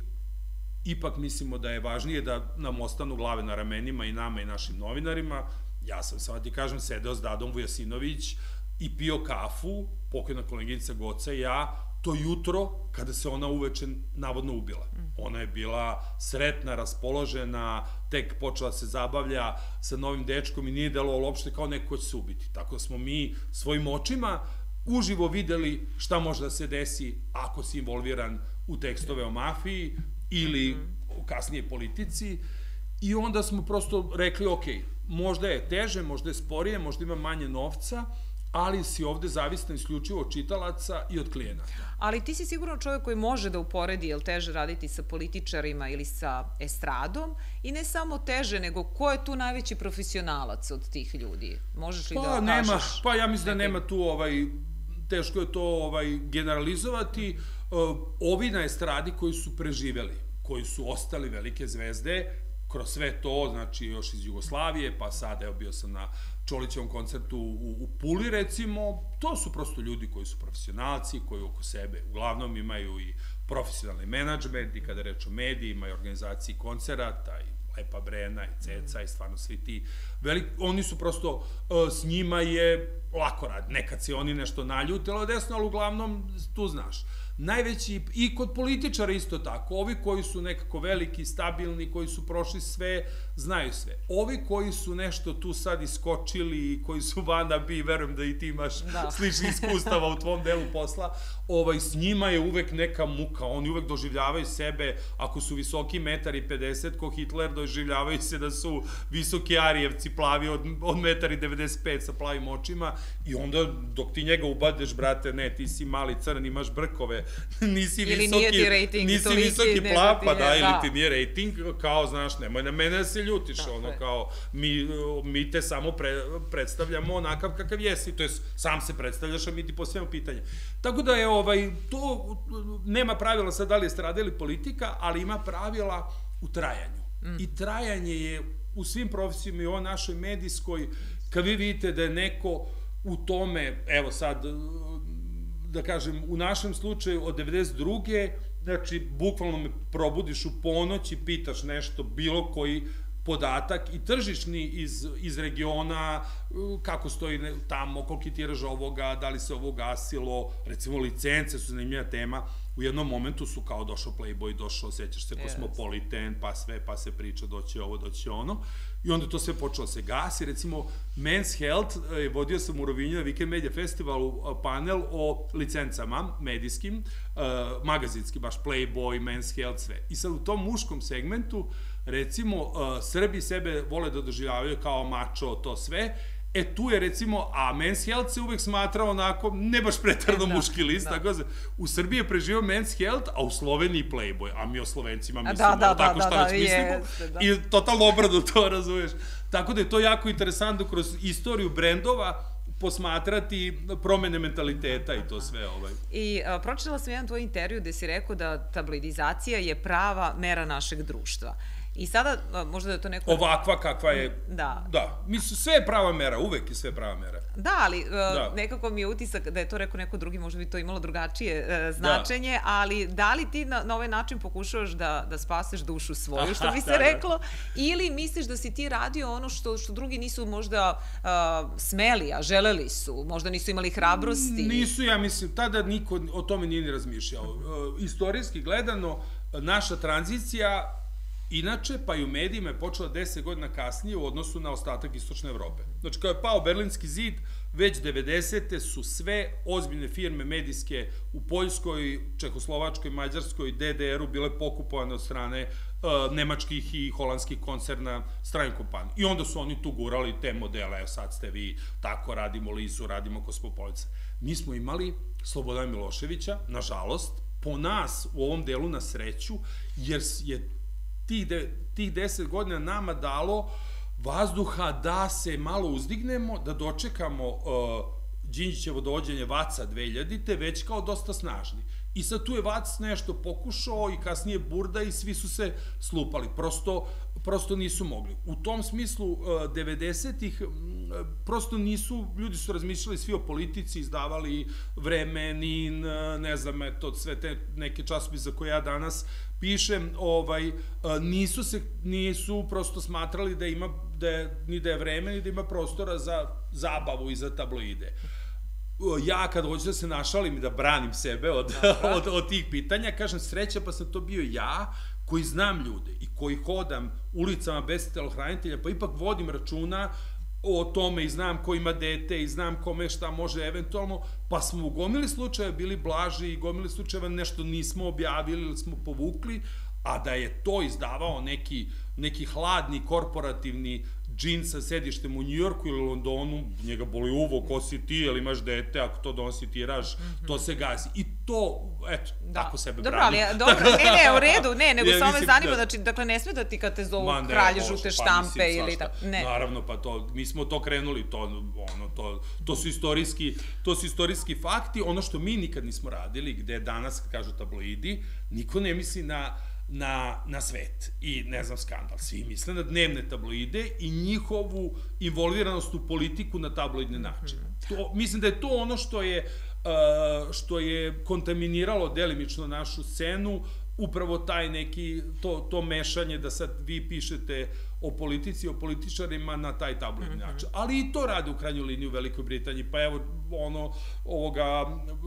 ipak mislimo da je važnije da nam ostanu glave na ramenima i nama i našim novinarima. Ja sam, samo ti kažem, sedeo s Dadom Vujasinović i pio kafu, pokojna koleginica Goca i ja, to jutro kada se ona uveče navodno ubila. Ona je bila sretna, raspoložena, tek počela se zabavlja sa novim dečkom i nije delovalo uopšte kao neko ko će se ubiti. Tako da smo mi svojim očima uživo videli šta može da se desi ako si involviran u tekstove o mafiji ili kasnije politici i onda smo prosto rekli, ok, možda je teže, možda je sporije, možda ima manje novca, ali si ovde zavistan isključivo od čitalaca i od klijenata. Ali ti si sigurno čovjek koji može da uporedi, je li teže raditi sa političarima ili sa estradom, i ne samo teže, nego ko je tu najveći profesionalac od tih ljudi? Možeš li da kažeš? Pa ja mislim da nema tu, teško je to generalizovati. Ovi na estradi koji su preživeli, koji su ostali velike zvezde, kroz sve to, znači još iz Jugoslavije, pa sad, evo, bio sam na Čolićevom koncertu u Puli, recimo, to su prosto ljudi koji su profesionalci, koji oko sebe uglavnom imaju i profesionalni menadžment i kada reč o medijima i organizaciji koncerata i Lepa Brena i Ceca i stvarno svi ti veliki, oni su prosto, s njima je lako rad, nekad se oni nešto naljutilo desno, ali uglavnom tu znaš. Najveći, i kod političara isto tako, ovi koji su nekako veliki, stabilni, koji su prošli sve, znaju sve. Ovi koji su nešto tu sad iskočili, koji su wannabe, verujem da i ti imaš sličnih iskustava u tvom delu posla, s njima je uvek neka muka, oni uvek doživljavaju sebe, ako su visoki metar i pedeset, ko Hitler, doživljavaju se da su visoki Arijevci, plavi od metar i devedeset pet sa plavim očima, i onda dok ti njega ubadeš, brate, ne, ti si mali crn, imaš brkove, nisi visoki plav, pa da, ili ti nije rejting, kao, znaš, nemoj na mene da se ljutiš, ono, kao, mi te samo predstavljamo onakav kakav jesi, to je, sam se predstavljaš, a mi ti postavljamo pitanje. Tako da je, ovaj, to, nema pravila sad da li je strada ili politika, ali ima pravila u trajanju. I trajanje je u svim profesijama i u ovoj našoj medijskoj, kad vi vidite da je neko u tome, evo sad, da kažem, u našem slučaju od devedeset druge znači, bukvalno me probudiš u ponoć i pitaš nešto, bilo koji podatak i tržišni iz regiona, kako stoji tamo, koliki tiraž ovoga, da li se ovo gasilo, recimo licence su zanimljiva tema, u jednom momentu su kao došao Playboy, došao, sećaš se, Cosmopolitan, pa sve, pa se priča, doće ovo, doće ono, i onda to sve počelo se gasi, recimo Men's Health, vodio sam u Rovinju na Weekend Media Festivalu panel o licencama medijskim, magazinski, baš Playboy, Men's Health, sve. I sad u tom muškom segmentu, recimo, Srbi sebe vole da doživljavaju kao mačo, to sve, e tu je recimo, a Men's Health se uvek smatra onako, ne baš pretarno muški list, tako da u Srbiji je preživao Men's Health, a u Sloveniji Playboy, a mi o Slovencima mislimo, tako šta već mislimo, i totalno obradu to, razumeš. Tako da je to jako interesantno kroz istoriju brendova posmatrati promene mentaliteta i to sve. I pročitala sam jedan tvoj intervju gde si rekao da tabloidizacija je prava mera našeg društva. I sada, možda da je to neko... Ovakva kakva je... Da. Da. Mislim, sve je prava mera, uvek je sve prava mera. Da, ali nekako mi je utisak da je to rekao neko drugi, možda bi to imalo drugačije značenje, ali da li ti na ovaj način pokušavaš da spaseš dušu svoju, što bi se reklo, ili misliš da si ti radio ono što drugi nisu možda smeli, a želeli su, možda nisu imali hrabrosti? Nisu, ja mislim, tada niko o tome nije ni razmišljao. Istorijski gledano, naša tranzicija inače, pa i u medijima je počela deset godina kasnije u odnosu na ostatak Istočne Evrope. Znači, kada je pao Berlinski zid, već devedesete su sve ozbiljne firme medijske u Poljskoj, Čehoslovačkoj, Mađarskoj, de de eru bile pokupovane od strane nemačkih i holandskih koncerna stranih kompanija. I onda su oni tu gurali te modele, evo sad ste vi, tako radimo Lizu, radimo Kosmopolica. Mi smo imali Slobodana Miloševića, nažalost, po nas u ovom delu na sreću, jer je tih deset godina nama dalo vazduha da se malo uzdignemo, da dočekamo Đinđićevo dovođenje Vaca dve hiljadite već kao dosta snažni. I sad tu je Vac nešto pokušao i kasnije Burda i svi su se slupali. Prosto nisu mogli. U tom smislu devedesetih prosto nisu, ljudi su razmišljali svi o politici, izdavali Vreme, Nin, ne znam, eto, sve te neke časopise za koje ja danas pišem, nisu se, nisu prosto smatrali da ima, ni da je vreme, ni da ima prostora za zabavu i za tabloide. Ja kad hoću da se našalim i da branim sebe od tih pitanja, kažem sreća pa sam to bio ja koji znam ljude i koji hodam ulicama bez telohranitelja, pa ipak vodim računa o tome i znam ko ima dete i znam kome šta može eventualno, pa smo u gomili slučajeva bili blaži i gomili slučajeva nešto nismo objavili ili smo povukli, a da je to izdavao neki hladni korporativni džin sa sedištem u Njujorku ili Londonu, njega boli uvo, ko si ti, ili imaš dete, ako to donosi tiraž, to se gasi. I to, eto, tako sebe branim. Dobro, ali, ne, ne, u redu, ne, nego samo me zanima, znači, dakle, ne sme da ti kad te zovu kralj žute štampe ili tako, ne. Naravno, pa to, mi smo to krenuli, to, ono, to, to su istorijski, to su istorijski fakti, ono što mi nikad nismo radili, gde danas, kad kažu tabloidi, niko ne misli na na svet i, ne znam, skandal. Svi misle na dnevne tabloide i njihovu involviranost u politiku na tabloidne načine. Mislim da je to ono što je kontaminiralo delimično našu scenu, upravo taj neki, to mešanje da sad vi pišete o politici, o političarima na taj tabloidni način. Ali i to rade u krajnjoj liniji u Velikoj Britaniji. Pa evo, ono, ovoga,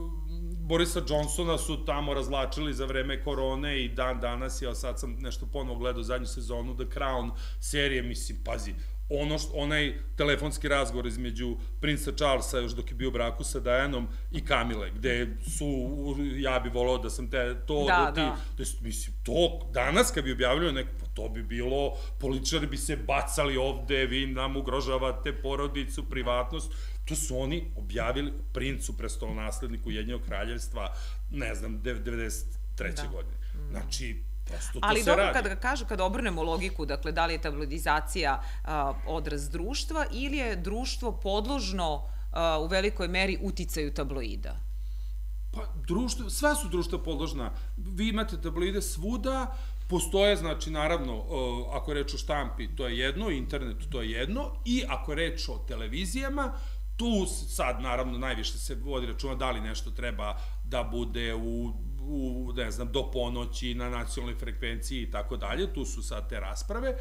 Borisa Johnsona su tamo razlačili za vreme korone i dan danas, evo sad sam nešto ponovo gledao zadnju sezonu The Crown serije, mislim, pazi, onaj telefonski razgovor između princa Charlesa, još dok je bio u braku sa Dianom, i Kamile, gde su, ja bi volao da sam te, to, da ti, mislim, to danas kad bi objavljeno neko, to bi bilo, političari bi se bacali ovde, vi nam ugrožavate porodicu, privatnost, to su oni objavili princu prestolonasledniku Ujedinjenog kraljevstva, ne znam, devedeset treće godine. Znači, prosto to se radi. Ali dobro, kada kažu, kada obrnemo logiku, dakle, da li je tabloidizacija odraz društva ili je društvo podložno u velikoj meri uticaju tabloida? Pa, društvo, sva su društva podložna. Vi imate tabloide svuda, postoje, znači, naravno, ako je reč o štampi, to je jedno, internetu to je jedno, i ako je reč o televizijama, tu sad, naravno, najviše se vodi računa da li nešto treba da bude u, ne znam, do ponoći, na nacionalnoj frekvenciji i tako dalje, tu su sad te rasprave,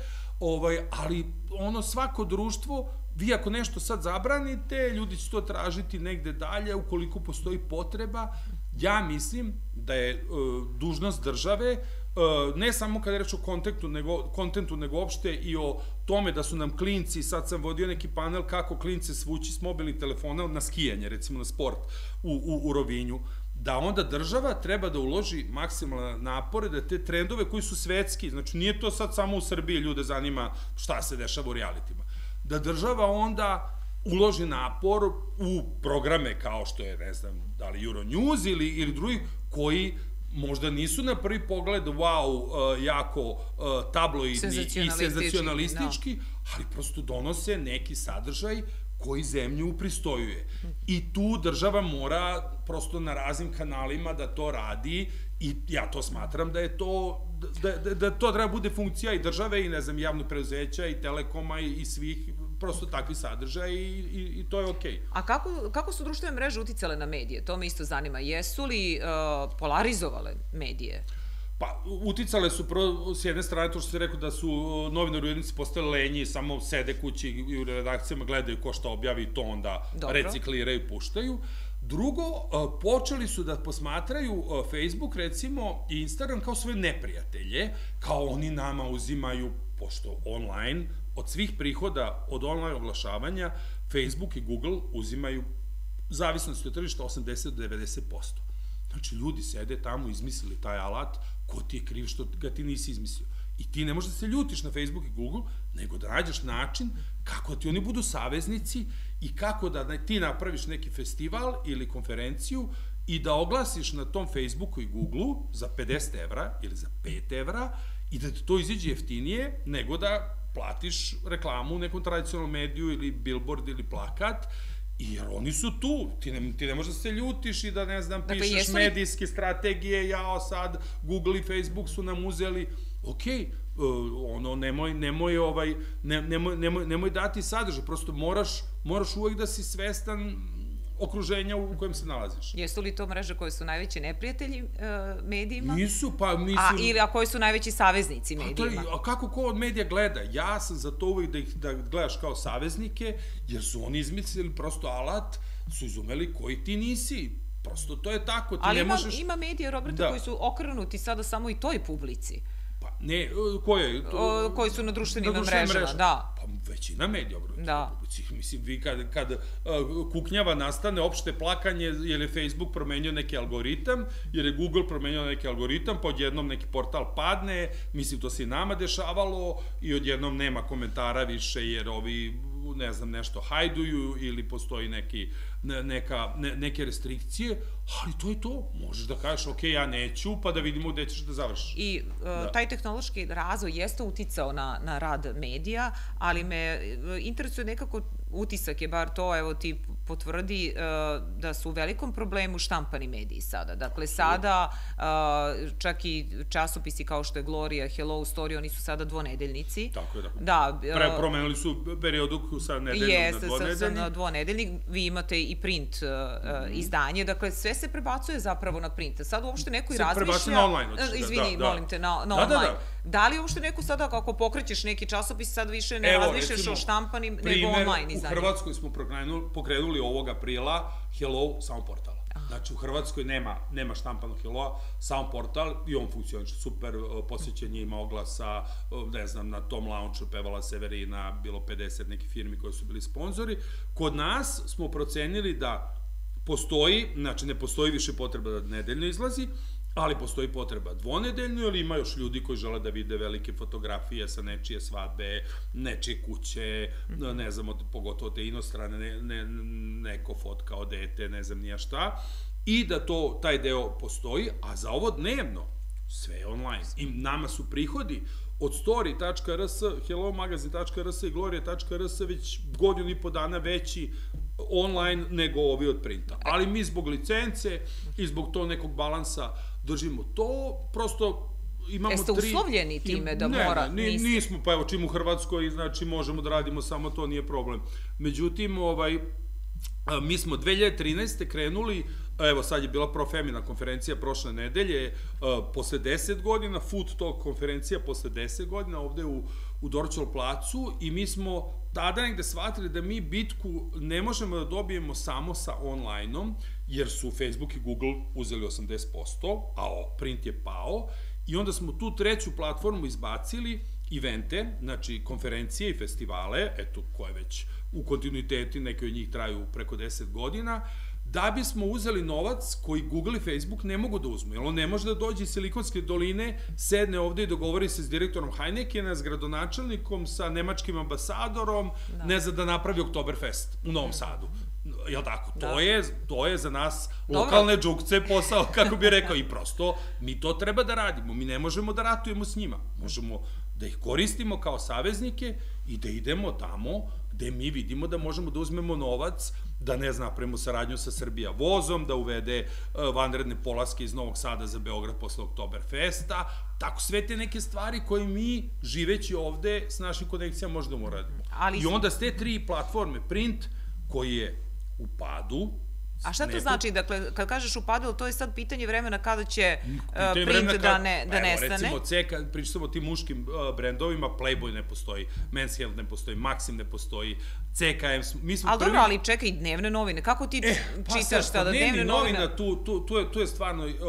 ali ono, svako društvo, vi ako nešto sad zabranite, ljudi će to tražiti negde dalje, ukoliko postoji potreba. Ja mislim da je dužnost države, ne samo kada je reč o kontentu, nego uopšte i o tome da su nam klinci, sad sam vodio neki panel kako klince svući s mobilnih telefona na skijanje, recimo na sport u Rovinju, da onda država treba da uloži maksimalne napore da te trendove koji su svetski, znači nije to sad samo u Srbiji ljude zanima šta se dešava u realitima, da država onda uloži napor u programe kao što je, ne znam, da li Euronews ili drugi, koji možda nisu na prvi pogled, wow, jako tabloidni i senzacionalistički, ali prosto donose neki sadržaj koji zemlju upristojuje. I tu država mora prosto na raznim kanalima da to radi i ja to smatram da je to, da to treba bude funkcija i države i, ne znam, javnog preduzeća i Telekoma i svih prosto takvi sadržaj i to je okej. A kako su društvene mreže uticale na medije? To me isto zanima. Jesu li polarizovale medije? Pa, uticale su prvo, s jedne strane, to što se rekao da su novinari ujednici postali lenji, samo sede kući i u redakcijama gledaju ko šta objavi i to onda recikliraju i puštaju. Drugo, počeli su da posmatraju Facebook, recimo, i Instagram kao svoje neprijatelje, kao oni nama uzimaju, pošto online, od svih prihoda od online oglašavanja, Facebook i Google uzimaju zavisnosti od tržišta osamdeset do devedeset posto. Znači, ljudi sede tamo, izmislili taj alat, ko ti je kriv što ga ti nisi izmislio. I ti ne možeš da se ljutiš na Facebook i Google, nego da nađeš način kako ti oni budu saveznici i kako da ti napraviš neki festival ili konferenciju i da oglasiš na tom Facebooku i Googleu za pedeset evra ili za pet evra i da ti to izađe jeftinije nego da platiš reklamu u nekom tradicionalnom mediju ili billboard ili plakat, jer oni su tu, ti ne, ti ne možeš da se ljutiš i da, ne znam, Dakle, pišeš jesu li- medijske strategije, jao sad, Google i Facebook su nam uzeli, okej, uh, ono, nemoj, nemoj, ovaj, ne, nemoj, nemoj, nemoj dati sadržaj, prosto moraš, moraš uvek da si svestan okruženja u kojem se nalaziš. Jesu li to mreže koje su najveći neprijatelji e, medijima? Nisu, pa mislim... A, ili, a koji su najveći saveznici A, to je, medijima? a kako ko od medija gleda? Ja sam za to uvijek da ih da gledaš kao saveznike, jer su oni izmislili prosto alat, su izumeli koji ti nisi. Prosto to je tako, ti Ali ne ima, možeš... ima medija, Roberto, Da. koji su okrenuti sada samo i toj publici, Pa, ne, koje? o, koji su na društvenim Na društvenim mrežama, mrežama. da. Pa većina medija, bro. Da. Mislim, vi kad, kad uh, kuknjava nastane opšte plakanje, jer je Facebook promenio neki algoritam, jer je Google promenio neki algoritam, pa odjednom neki portal padne, mislim, to se i nama dešavalo, i odjednom nema komentara više, jer ovi, ne znam, nešto hajduju, ili postoji neki, ne, neka, ne, neke restrikcije, ali to je to. Možeš da kažeš, ok, ja neću, pa da vidimo gde ćeš da završiš. I uh, Da. taj tehnološki razvoj jeste uticao na, na rad medija, ali me uh, interesuje nekako, utisak je bar to, evo ti potvrdi, uh, da su u velikom problemu štampani mediji sada. Dakle, sada uh, čak i časopisi kao što je Gloria, Hello Story, oni su sada dvonedeljnici. Tako je, tako. Da. uh, Pre, promenili su perioduk sa nedeljnog Jeste, na sa, sa dvonedeljnik. na dvonedeljnik, vi imate i print uh, uh, izdanje, dakle sve se prebacuje zapravo na print. Sad uopšte neko i Se razmišlja... prebacuje na online, hoćeš da- Izvini, da, da. molim te, na, na Da, da, online. da. Da li uopšte neko sada, kako pokrećeš neki časopis, sad više ne Evo, razmišljaš recimo, o štampanim, nego primer, online u izdanjima? Hrvatskoj smo pokrenuli, pokrenuli ovog aprila Hello samo portal. Znači, u Hrvatskoj nema, nema štampanog Hello-a, samo portal, i on funkcioniše super, posjećenje ima oglasa, ne znam, na tom launchu pevala Severina, bilo pedeset nekih firmi koje su bili sponzori. Kod nas smo procenili da postoji, znači ne postoji više potreba da nedeljno izlazi, ali postoji potreba dvonedeljno, ili ima još ljudi koji žele da vide velike fotografije sa nečije svadbe, nečije kuće, ne znam, od, pogotovo te inostrane, ne, ne, neko fotkao dete, ne znam nija šta, i da to, taj deo postoji, a za ovo dnevno, sve je online. I nama su prihodi od story tačka r s, hello magazine tačka r s i gloria tačka r s već godinu i po dana veći online nego ovi od printa. Ali mi zbog licence i zbog to nekog balansa držimo to, prosto imamo Jeste tri... uslovljeni time da ne, mora? Ne, niste? nismo, pa evo, čim u Hrvatskoj, znači možemo da radimo samo to, nije problem. Međutim, ovaj, a, mi smo dve hiljade trinaeste. krenuli, evo sad je bila Profemina konferencija prošle nedelje, a, posle deset godina, Food Talk konferencija posle deset godina ovde u, u Dorćol placu, i mi smo tada negde shvatili da mi bitku ne možemo da dobijemo samo sa online-om, jer su Facebook i Google uzeli osamdeset posto, a print je pao, i onda smo tu treću platformu izbacili, evente, znači konferencije i festivale, eto, koje već u kontinuiteti, neke od njih traju preko deset godina, da bismo uzeli novac koji Google i Facebook ne mogu da uzmu. Jer on ne može da dođe iz Silikonske doline, sedne ovde i dogovori se s direktorom Heinekena, s gradonačelnikom, sa nemačkim ambasadorom, Da. ne zna da napravi Oktoberfest u Novom Sadu. Jel tako? Da. To je, to je za nas Dobro. lokalne džukce posao, kako bi rekao, i prosto mi to treba da radimo. Mi ne možemo da ratujemo s njima. Možemo da ih koristimo kao saveznike i da idemo tamo gde mi vidimo da možemo da uzmemo novac, da ne znam, napravimo saradnju sa Srbija vozom, da uvede uh, vanredne polaske iz Novog Sada za Beograd posle Oktoberfesta, tako sve te neke stvari koje mi, živeći ovde, s našim konekcijama možemo da radimo. Ali I su- onda s te tri platforme, print, koji je u padu. A šta to neko- znači? Dakle, kad kažeš upadalo, to je sad pitanje vremena kada će uh, Pitanje print vremena da, kad- ne, da evo, nestane. Recimo, C, kad pričamo o tim muškim uh, brendovima, Playboy ne postoji, Men's Health ne postoji, Maxim ne postoji, C K M, mi smo Ali prvi... dobro, ali čekaj, dnevne novine, kako ti E, pa čitaš sad, tada dnevni dnevne novina, novine? tu, tu, tu, je, tu je stvarno uh,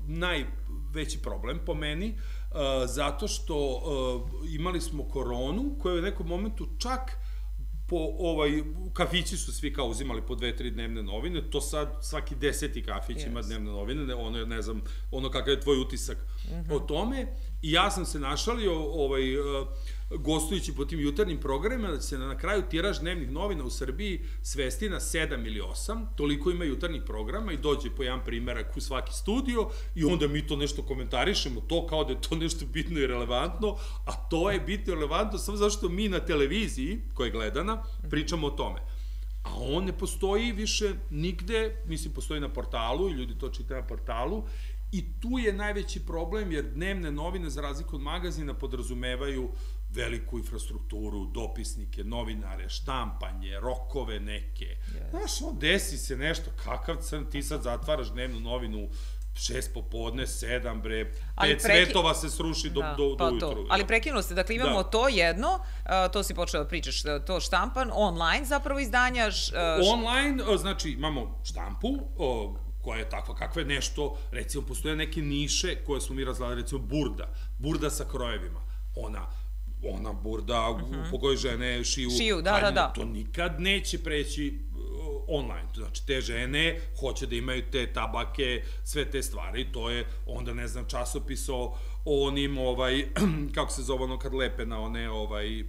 najveći problem po meni, uh, zato što uh, imali smo koronu, koja je u nekom momentu čak po, ovaj, kafići su svi kao uzimali po dve, tri dnevne novine, to sad svaki deseti kafić ima dnevne novine, ono, ne znam, ono kakav je tvoj utisak o tome, i ja sam se našalio, ovaj, gostujući po tim jutarnjim programima, da će se na kraju tiraž dnevnih novina u Srbiji svesti na sedam ili osam, toliko ima jutarnjih programa i dođe po jedan primerak u svaki studio i onda mi to nešto komentarišemo, to kao da je to nešto bitno i relevantno, a to je bitno i relevantno samo zašto mi na televiziji, koja je gledana, pričamo o tome. A on ne postoji više nigde, mislim, postoji na portalu i ljudi to čitaju na portalu, i tu je najveći problem, jer dnevne novine, za razliku od magazina, podrazumevaju veliku infrastrukturu, dopisnike, novinare, štampanje, rokove neke. Znaš, ono, desi se nešto, kakav crn, ti sad zatvaraš dnevnu novinu šest popodne, sedam, bre, pet svetova se sruši do ujutru. Ali prekinuo ste, dakle imamo to jedno, to si počeo da pričaš, to štampan, online zapravo izdanja. Online, znači imamo štampu, koja je takva kakva je nešto, recimo postoje neke niše koje smo mi razgledali, recimo burda, burda sa krojevima, ona, ona burda po kojoj žene šiju, šiju, da, da, da. To nikad neće preći online, znači te žene hoće da imaju te tabake, sve te stvari, to je onda, ne znam, časopis o onim, ovaj, kako se zove ono kad lepe na one, ovaj,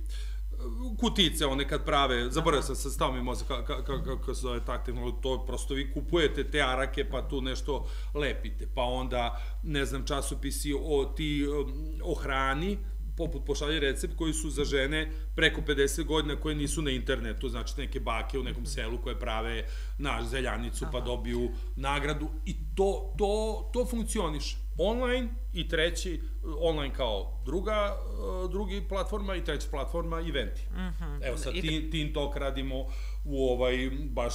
kutice, one kad prave, zaboravio sam se, stao mi mozak kako se zove tak tehnologija, to prosto vi kupujete te arake pa tu nešto lepite, pa onda, ne znam, časopisi o ti, o hrani, poput Pošalji recept, koji su za žene preko pedeset godina koje nisu na internetu, znači neke bake u nekom selu koje prave na zeljanicu pa dobiju nagradu, i to, to, to funkcioniše. Online i treći, online kao druga, drugi platforma i treća platforma, eventi. Evo sad Teen Talk radimo u ovaj, baš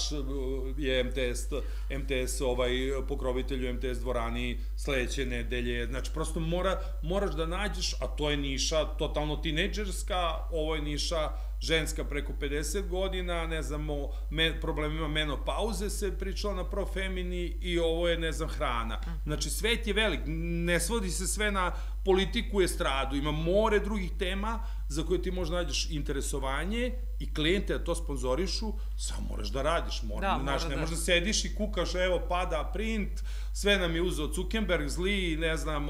je M T S, M T S ovaj, pokrovitelju M T S dvorani sledeće nedelje, znači prosto mora, moraš da nađeš, a to je niša totalno tinejdžerska, ovo je niša ženska preko pedeset godina, ne znam, o problemima menopauze se pričala na Profemini, i ovo je, ne znam, hrana. Znači, svet je velik, ne svodi se sve na politiku i estradu, ima more drugih tema za koje ti možda nađeš interesovanje i klijente da to sponzorišu, samo moraš da radiš, znaš, ne možda sediš i kukaš, evo, pada print, sve nam je uzeo Zuckerberg, zli, ne znam,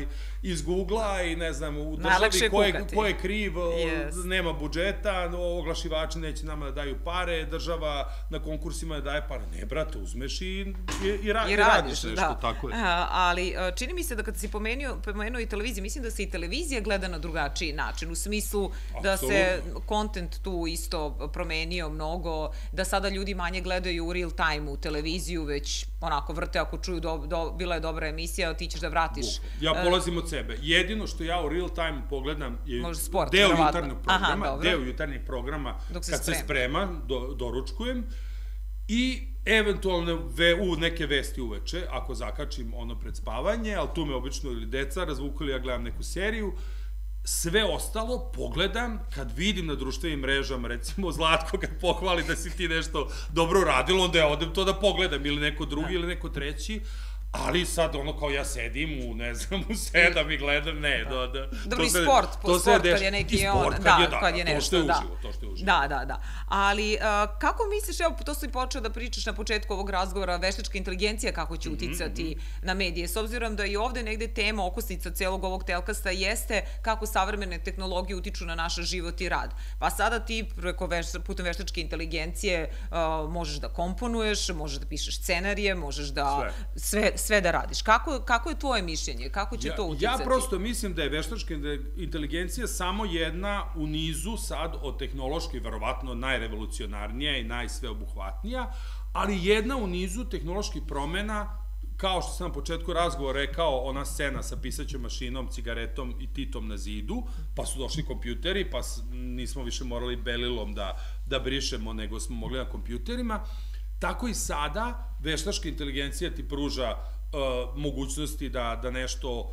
iz Google-a i ne znam, u državi ko je kriv, nema budžeta, oglašivači neće nama da daju pare, država na konkursima da daje pare. Ne, brate, uzmeš i radiš nešto, tako je. Ali čini mi se da kad si pomenuo i televiziju, mislim da se i televizija gleda na drugačiji način, u smislu da se kontent tu isto promenio mnogo, da sada ljudi manje gledaju u real time u televiziju, već onako vrte ako čuju bila je dobra emisija, ti ćeš da vratiš. Ja polazim od sebe. Jedino što ja u real time pogledam je deo jutarnjeg programa, deo jutarnjeg programa, kad se sprema, doručkujem, i eventualno u neke vesti uveče, ako zakačim ono pred spavanje, ali tu me obično ili deca razvukali, ja gledam neku seriju. Sve ostalo pogledam kad vidim na društvenim mrežama, recimo Zlatko kad pohvali da si ti nešto dobro uradilo, onda ja odem to da pogledam, ili neko drugi ili neko treći, ali sad ono kao ja sedim u, ne znam, u sedam i gledam, ne, da, da. Dobro, i sport, po sport kad je neki on, da, kad je nešto, da. To što je uživo. Da, da, da. Ali kako misliš, evo, to si počeo da pričaš na početku ovog razgovora, veštačka inteligencija kako će uticati na medije, s obzirom da i ovde negde tema, okosnica celog ovog telkasta jeste kako savremene tehnologije utiču na naš život i rad. Pa sada ti putem veštačke inteligencije možeš da komponuješ, možeš da pišeš scenarije, možeš da sve da radiš. Kako je tvoje mišljenje? Kako će to uticati? Ja prosto mislim da je veštačka inteligencija samo jedna u nizu sad od tehnološki verovatno najrevolucionarnija i najsveobuhvatnija, ali jedna u nizu tehnoloških promena, kao što sam na početku razgovora rekao, ona scena sa pisaćom mašinom, cigaretom i Titom na zidu, pa su došli kompjuteri, pa nismo više morali belilom da brišemo, nego smo mogli na kompjuterima. Tako i sada veštačka inteligencija ti pruža mogućnosti da nešto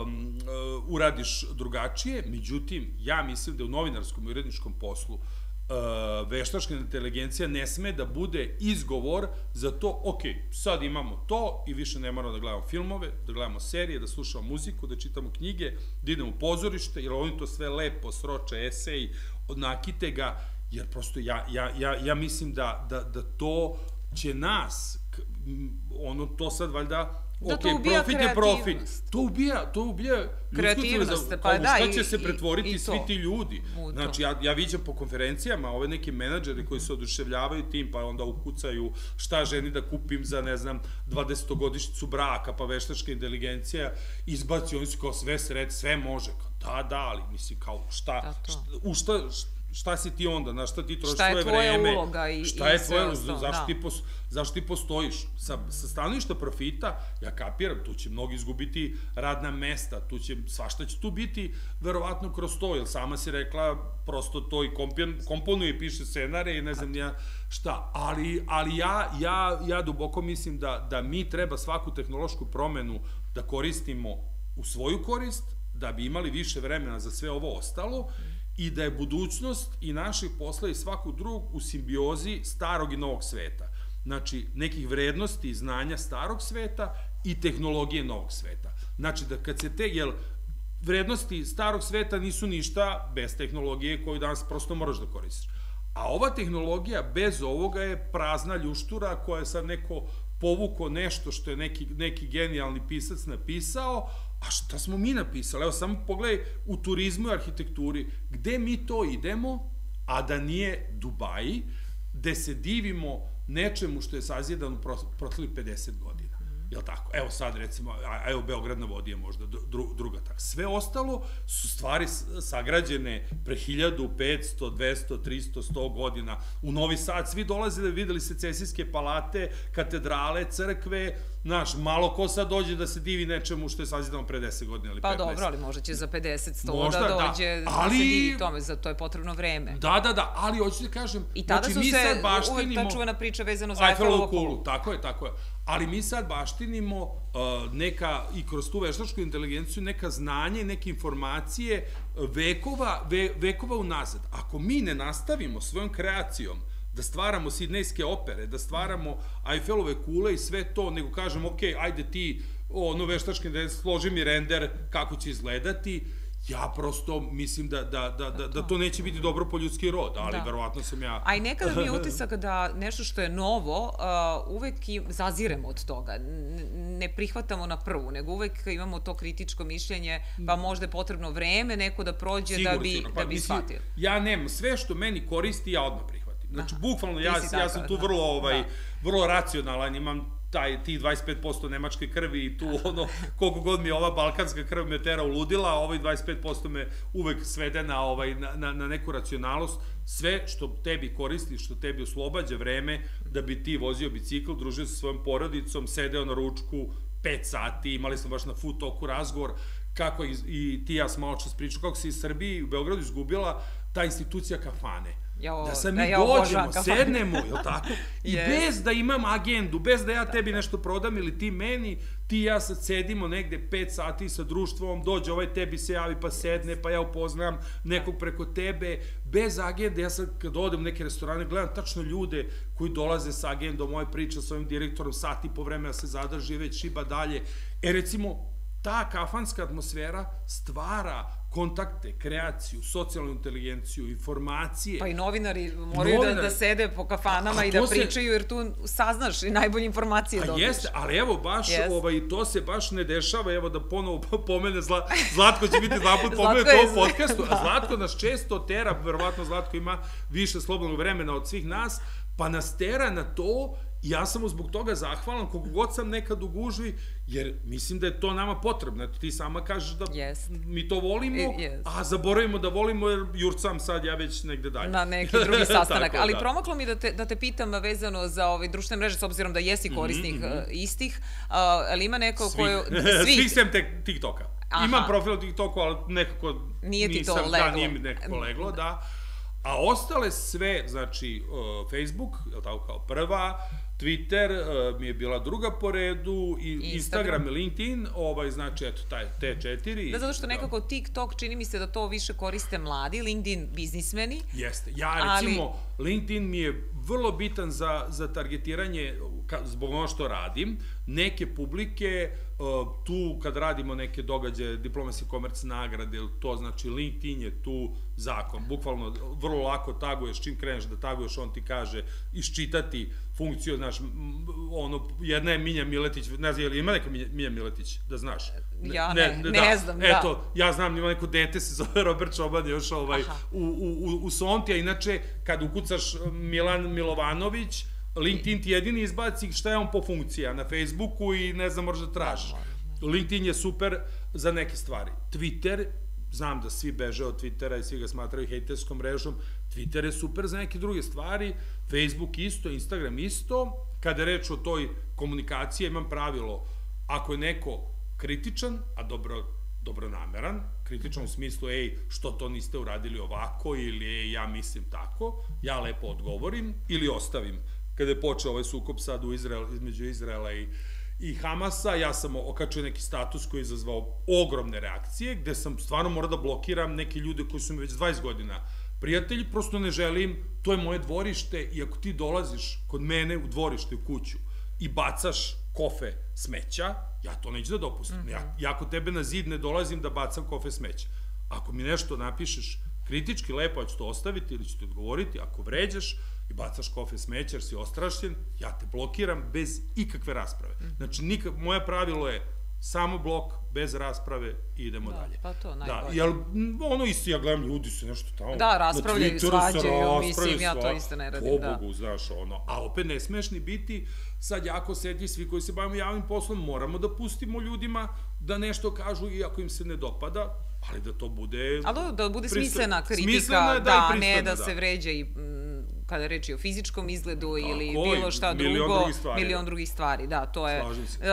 uradiš drugačije, međutim, ja mislim da u novinarskom i uredničkom poslu veštačka inteligencija ne sme da bude izgovor za to, ok, sad imamo to i više ne moramo da gledamo filmove, da gledamo serije, da slušamo muziku, da čitamo knjige, da idemo u pozorište, jer oni to sve lepo sroče, esej, nakite ga. jer prosto ja, ja, ja, ja mislim da, da, da to će nas, ono, to sad valjda, da, ok, to ubija profit je profit. kreativnost. To ubija, to ubija kreativnost, pa pa da, šta će i, se pretvoriti i, i svi ti ljudi. Znači, ja, ja viđam po konferencijama ove neki menadžeri koji se oduševljavaju tim, pa onda ukucaju šta ženi da kupim za, ne znam, dvadesetogodišnjicu braka, pa veštačka inteligencija izbaci, oni su kao sve sred, sve može. Kao, da, da, ali mislim, kao, šta, da, šta, u šta, šta si ti onda, na šta ti trošiš svoje vreme? Šta je tvoja uloga i, šta je i sve tvoja, ostalo, zašto, da. ti pos, zašto ti postojiš? Sa, sa stanovišta profita, ja kapiram, tu će mnogi izgubiti radna mesta, tu će, svašta će tu biti, verovatno kroz to, jer sama si rekla, prosto to i komponuje i piše scenare i ne znam ja šta, ali, ali ja, ja, ja duboko mislim da, da mi treba svaku tehnološku promenu da koristimo u svoju korist, da bi imali više vremena za sve ovo ostalo, i da je budućnost i naših posla i svakog drugog u simbiozi starog i novog sveta. Znači, nekih vrednosti i znanja starog sveta i tehnologije novog sveta. Znači, da kad se te, jel, vrednosti starog sveta nisu ništa bez tehnologije koju danas prosto moraš da koristiš. A ova tehnologija bez ovoga je prazna ljuštura koja je sad neko povuko nešto što je neki, neki genijalni pisac napisao, a šta smo mi napisali? Evo, samo pogledaj u turizmu i arhitekturi, gde mi to idemo, a da nije Dubaji, gde se divimo nečemu što je sazidano u proteklih pedeset godina. Jel tako? Evo sad, recimo, a evo Beograd na vodi je možda druga tak. Sve ostalo su stvari sagrađene pre hiljadu, petsto, dvesta, trista, sto godina. U Novi Sad svi dolazili, videli secesijske palate, katedrale, crkve, znaš, malo ko sad dođe da se divi nečemu što je sazidano pre deset godina ili petnaest. Pa dobro, ali možda će za pedeset, sto da dođe da se divi tome, za to je potrebno vreme. Da, da, da, ali hoću da kažem, i tada su se uvek ta čuvena priča vezano za Eiffelovu kulu. Tako je, tako je. Ali mi sad baštinimo neka, i kroz tu veštačku inteligenciju, neka znanje i neke informacije vekova, vekova unazad. Ako mi ne nastavimo svojom kreacijom da stvaramo sidnejske opere, da stvaramo Eiffelove kule i sve to, nego kažem, ok, ajde ti, ono veštački, složi mi render kako će izgledati, ja prosto mislim da, da, da, da, da to neće biti dobro po ljudski rod, ali verovatno sam ja... A i nekada mi je utisak da nešto što je novo, uvek zaziremo od toga, ne prihvatamo na prvu, nego uvek imamo to kritičko mišljenje, pa možda je potrebno vreme neko da prođe da bi, da bi shvatio. Ja nemam, sve što meni koristi, ja odmah prihvatim. Znači, bukvalno, ja, ja sam tu vrlo, ovaj, vrlo racionalan, imam taj, ti dvadeset pet posto nemačke krvi i tu ono, koliko god mi je ova balkanska krv me tera uludila, a ovaj dvadeset pet posto me uvek svede na, ovaj, na, na, na neku racionalnost. Sve što tebi koristi, što tebi oslobađa vreme da bi ti vozio bicikl, družio se svojom porodicom, sedeo na ručku pet sati, imali smo baš na food talku razgovor, kako i, i ti ja smo malo čas pričao, kako se iz Srbiji u Beogradu izgubila ta institucija kafane. Da sad mi dođemo, sednemo, jel tako? I bez da imam agendu, bez da ja tebi nešto prodam ili ti meni, ti i ja sad sedimo negde pet sati sa društvom, dođe ovaj tebi se javi pa sedne, pa ja upoznam nekog preko tebe, bez agende. Ja sad kad odem u neke restorane gledam tačno ljude koji dolaze sa agendom, moje priča s ovim direktorom, sat i po vremena se zadrži, već šiba dalje. E recimo, ta kafanska atmosfera stvara kontakte, kreaciju, socijalnu inteligenciju, informacije. Pa i novinari moraju da, da sede po kafanama i da se... pričaju, jer tu saznaš i najbolje informacije a dobiš. Jeste, ali evo, baš, yes. ovaj, to se baš ne dešava, evo da ponovo pomene, Zla, Zlatko će biti dva put pomene to u podcastu, a Zlatko nas često tera, verovatno Zlatko ima više slobodnog vremena od svih nas, pa nas tera na to. Ja sam mu zbog toga zahvalan, koliko god sam nekad u gužvi, jer mislim da je to nama potrebno. Ti sama kažeš da mi to volimo, a zaboravimo da volimo, jer jurcam sad ja već negde dalje. Na neki drugi sastanak. Ali promaklo mi da te pitam vezano za društvene mreže, s obzirom da jesi korisnik istih, ali ima neko koju... Svih sem TikToka. Imam profil u TikToku, ali nekako nisam, da, nije mi nekako leglo, da. A ostale sve, znači, Facebook, je li tako kao prva, Twitter mi je bila druga po redu, i Instagram i LinkedIn, ovaj, znači, eto, te četiri. Da, zato što nekako TikTok, čini mi se da to više koriste mladi, LinkedIn biznismeni. Jeste. Ja, recimo, LinkedIn mi je vrlo bitan za, za targetiranje, zbog ono što radim, neke publike, tu kad radimo neke događaje, diplomatske komerc nagrade, to znači LinkedIn je tu zakon, bukvalno vrlo lako taguješ, čim kreneš da taguješ, on ti kaže iščitati funkciju, znaš, ono, jedna je Minja Miletić, ne znam, je li ima neka Minja Miletić, da znaš? Ja ne, ne znam, da. Eto, ja znam, ima neko dete, se zove Robert Čoban, još ovaj, u Sonti, a inače, kad ukucaš Milan Milovanović, LinkedIn ti jedini izbaci šta je on po funkcija na Facebooku i ne znam, moraš da tražiš. LinkedIn je super za neke stvari. Twitter, znam da svi beže od Twittera i svi ga smatraju hejterskom mrežom, Twitter je super za neke druge stvari, Facebook isto, Instagram isto. Kada je reč o toj komunikaciji, imam pravilo, ako je neko kritičan, a dobro, dobronameran, kritičan u smislu, ej, što to niste uradili ovako, ili ej, ja mislim tako, ja lepo odgovorim ili ostavim. Kada je počeo ovaj sukob sad u Izrael, između Izraela i, i Hamasa, ja sam okačio neki status koji je izazvao ogromne reakcije, gde sam stvarno morao da blokiram neke ljude koji su mi već dvadeset godina prijatelji, prosto ne želim, to je moje dvorište i ako ti dolaziš kod mene u dvorište, u kuću i bacaš kofe smeća, ja to neću da dopustim. Ja, ja kod tebe na zid ne dolazim da bacam kofe smeća. Ako mi nešto napišeš kritički, lepo, ja ću to ostaviti ili ću ti odgovoriti, ako vređaš i bacaš kofe smeća jer si ostrašćen, ja te blokiram bez ikakve rasprave. Znači, moje pravilo je samo blok, bez rasprave i idemo dalje. Pa to, najbolje. Da, jer ono isto, ja gledam, ljudi se nešto tamo... Da, raspravljaju, svađaju, mislim, ja to isto ne radim, da. Pobogu, znaš, ono, a opet ne smeš ni biti sad jako sedljiv, svi koji se bavimo javnim poslom, moramo da pustimo ljudima da nešto kažu i ako im se ne dopada, ali da to bude... Ali da bude smislena kritika, da, ne da se vređa i kada je reči o fizičkom izgledu ili bilo šta drugo, milion drugih stvari, da, to je...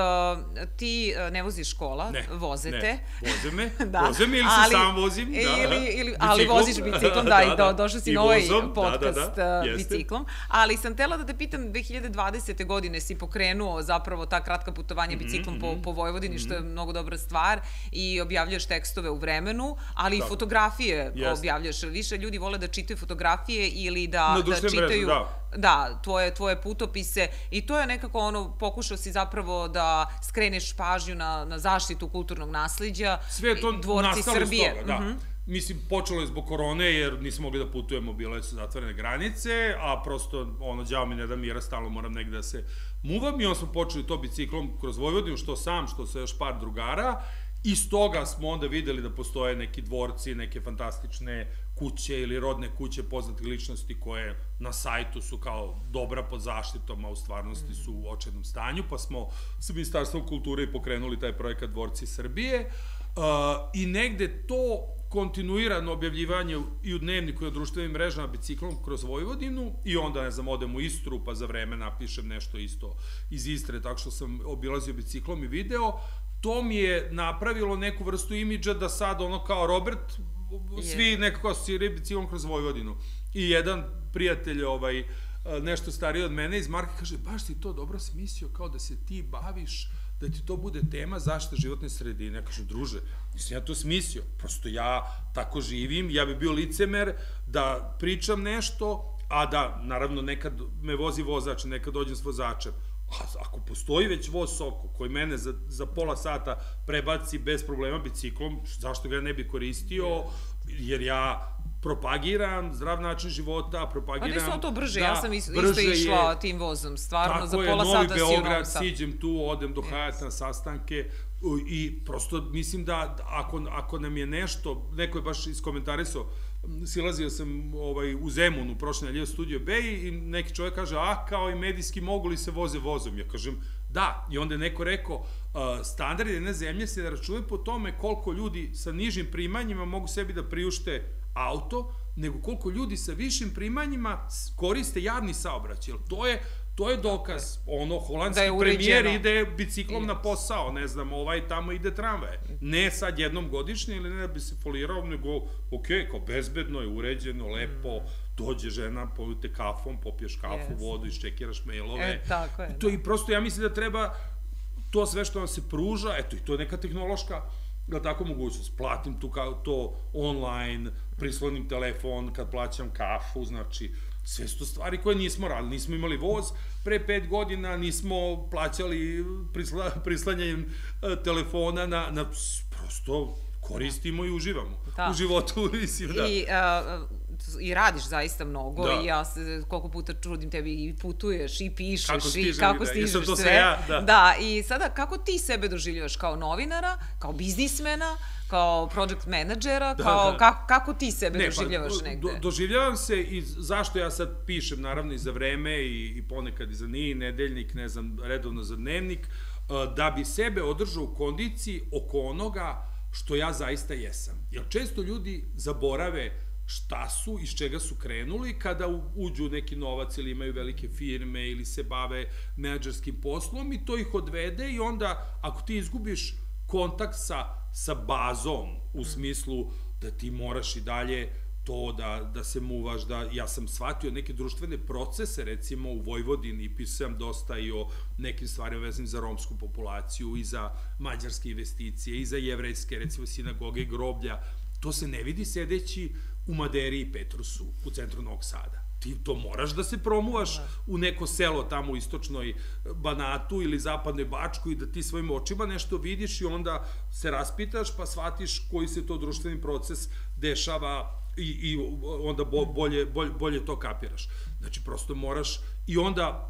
Ti ne voziš škola, vozete. Ne, voze me, voze me ili se sam vozim, da. Ali voziš biciklom, da, i došao si na ovaj podcast biciklom, ali sam tela da te pitam, dve hiljade dvadesete godine si pokrenuo zapravo ta kratka putovanja biciklom po Vojvodini, što je mnogo dobra stvar, i objavljaš tekstove u Vremenu, ali i fotografije objavljaš. Više ljudi vole da čitaju fotografije ili da čitaju da, tvoje putopise, i to je nekako ono, pokušao si zapravo da skreneš pažnju na zaštitu kulturnog nasliđa, dvorci Srbije. Sve to nastalo iz toga, da. Mislim, počelo je zbog korone, jer nismo mogli da putujemo, bile su zatvorene granice, a prosto, ono, đavo mi ne da mira, stalno moram negde da se muvam, i onda smo počeli to biciklom kroz Vojvodinu, što sam, što sa još par drugara. Iz toga smo onda videli da postoje neki dvorci, neke fantastične kuće ili rodne kuće poznatih ličnosti koje na sajtu su kao dobra pod zaštitom, a u stvarnosti su u očajnom stanju, pa smo sa Ministarstvom kulture i pokrenuli taj projekat Dvorci Srbije, i negde to kontinuirano objavljivanje i u Dnevniku i u društvenim mrežama biciklom kroz Vojvodinu, i onda, ne znam, odem u Istru, pa za vreme napišem nešto isto iz Istre, tako što sam obilazio biciklom i video. To mi je napravilo neku vrstu imidža da sad ono kao Robert, svi nekako asociraju biciklom kroz Vojvodinu. I jedan prijatelj, nešto stariji od mene iz Marke, kaže, baš si to dobro smislio, kao da se ti baviš, da ti to bude tema zaštite životne sredine. Ja kažem, druže, nisam ja to smislio, prosto ja tako živim, ja bi bio licemer da pričam nešto, a da, naravno, nekad me vozi vozač, nekad dođem s vozačem. Ako postoji već voz Soko koji mene za pola sata prebaci bez problema biciklom, zašto ga ne bi koristio, jer ja propagiram zdrav način života, propagiram... Pa nisu to brže, ja sam isto išla tim vozom, stvarno, za pola sata si u Novom Sadu. Tako je, Novi Beograd, siđem tu, odem do Hajata na sastanke, i prosto mislim da ako nam je nešto, neko je baš iskomentarisao, silazio sam u Zemunu prošle nedelje u Studio B i neki čovjek kaže, a kao i medijski mogu li se voze vozom? Ja kažem, da, i onda je neko rekao, standard jedne zemlje se računaju po tome koliko ljudi sa nižim primanjima mogu sebi da priušte auto, nego koliko ljudi sa višim primanjima koriste javni saobraćaj. To je To je dokaz, ono, holandski premijer ide biciklom na posao, ne znam, ovaj tamo ide tramvaj. Ne sad jednom godišnje ili ne da bi se folirao, nego, ok, kao bezbedno je, uređeno, lepo, dođe žena, pojute kafom, popiješ kafu, vodu, iščekiraš mailove. E, tako je. To i prosto, ja mislim da treba to sve što nam se pruža, eto, i to je neka tehnološka, da tako mogućnost, platim to online, prislonim telefon kad plaćam kafu, znači, Sve su to stvari koje nismo radili. Nismo imali voz pre pet godina, nismo plaćali prislanjanjem telefona na, prosto koristimo i uživamo u životu. I i radiš zaista mnogo i ja se koliko puta čudim tebi i putuješ i pišeš i kako stižeš sve. Da, i sada kako ti sebe doživljavaš kao novinara, kao biznismena, kao project menadžera, kako ti sebe doživljavaš negde? Doživljavam se i zašto ja sad pišem, naravno i za Vreme i ponekad i za Ni, Nedeljnik, ne znam, redovno za Dnevnik, da bi sebe održao u kondiciji oko onoga što ja zaista jesam. Jer često ljudi zaborave šta su, iz čega su krenuli kada uđu neki novac ili imaju velike firme ili se bave menadžerskim poslom i to ih odvede i onda ako ti izgubiš kontakt sa bazom u smislu da ti moraš i dalje to da se muvaš, da ja sam shvatio neke društvene procese, recimo u Vojvodini, pisam dosta i o nekim stvarima vezanim za romsku populaciju i za mađarske investicije i za jevrejske, recimo sinagoge i groblja. To se ne vidi sedeći u Maderi i Petrusu, u centru Novog Sada. Ti to moraš da se promuvaš u neko selo tamo u istočnoj Banatu ili zapadnoj Bačkoj i da ti svojim očima nešto vidiš i onda se raspitaš pa shvatiš koji se to društveni proces dešava i onda bolje to kapiraš. Znači, prosto moraš i onda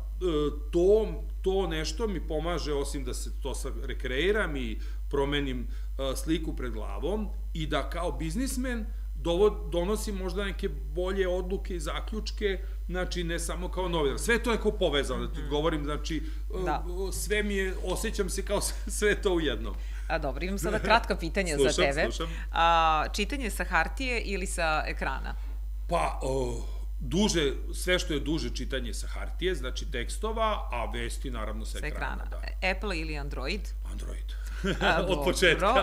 to nešto mi pomaže, osim da se to sad rekreiram i promenim sliku pred glavom i da kao biznismen donosim možda neke bolje odluke i zaključke, znači ne samo kao novinar. Sve to je neko povezano, da ti govorim, znači sve mi je, osjećam se kao sve to u jednom. Dobro, imam sada kratka pitanja za tebe. Slušam, slušam. Čitanje sa hartije ili sa ekrana? Pa, duže, sve što je duže čitanje sa hartije, znači tekstova, a vesti naravno sa ekrana. Apple ili Android? Android. Od početka.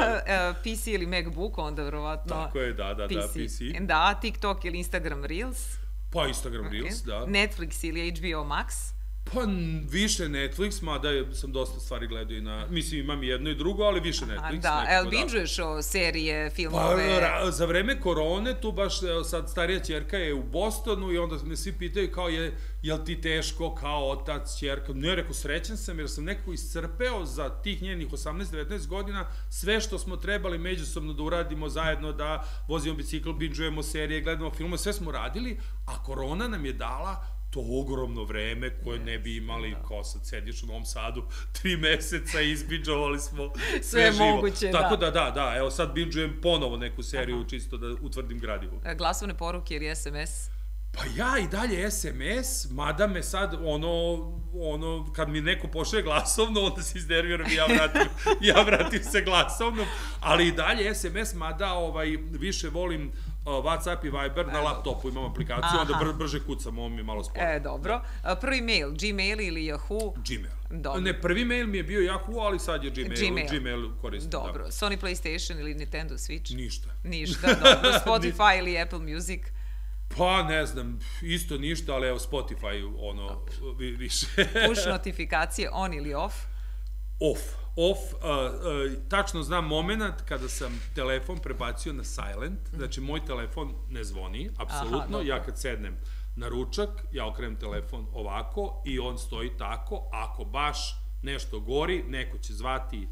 P C ili MacBook, onda verovatno Tako je, da, da, da, P C. Da, TikTok ili Instagram Reels? Pa Instagram Reels, da. Netflix ili H B O Max? Pa više Netflix, mada sam dosta stvari gledao i na, mislim imam jedno i drugo, ali više Netflix. Da, el binžuješ o serije, filmove? Pa za vreme korone, tu baš sad starija ćerka je u Bostonu i onda me svi pitaju kao je, jel ti teško kao otac, ćerka? Ne, rekao, srećan sam jer sam nekako iscrpeo za tih njenih osamnaest devetnaest godina sve što smo trebali međusobno da uradimo zajedno, da vozimo bicikl, binžujemo serije, gledamo filmove, sve smo radili, a korona nam je dala to ogromno vreme koje ne bi imali, kao sad sediš u Novom Sadu tri meseca i izbinđovali smo sve živo. Sve moguće, da. Tako da, da, da, evo sad binđujem ponovo neku seriju, čisto da utvrdim gradivo. Glasovne poruke ili S M S? Pa ja i dalje S M S, mada me sad, ono, ono, kad mi neko pošle glasovno, onda se iznerviram i ja vratim, ja vratim se glasovno, ali i dalje S M S, mada, ovaj, više volim WhatsApp i Viber na laptopu, imam aplikaciju, onda brže kucam, ovo mi je malo sporo. E, dobro. Prvi mail, Gmail ili Yahoo? Gmail. Ne, prvi mail mi je bio Yahoo, ali sad je Gmail, Gmail koristim. Dobro. Sony PlayStation ili Nintendo Switch? Ništa. Ništa, dobro. Spotify ili Apple Music? Pa, ne znam, isto ništa, ali evo Spotify, ono, više. Push notifikacije on ili off? Off. Off, tačno znam moment kada sam telefon prebacio na silent, znači moj telefon ne zvoni, apsolutno, ja kad sednem na ručak, ja okrenem telefon ovako i on stoji tako, ako baš nešto gori, neko će zvati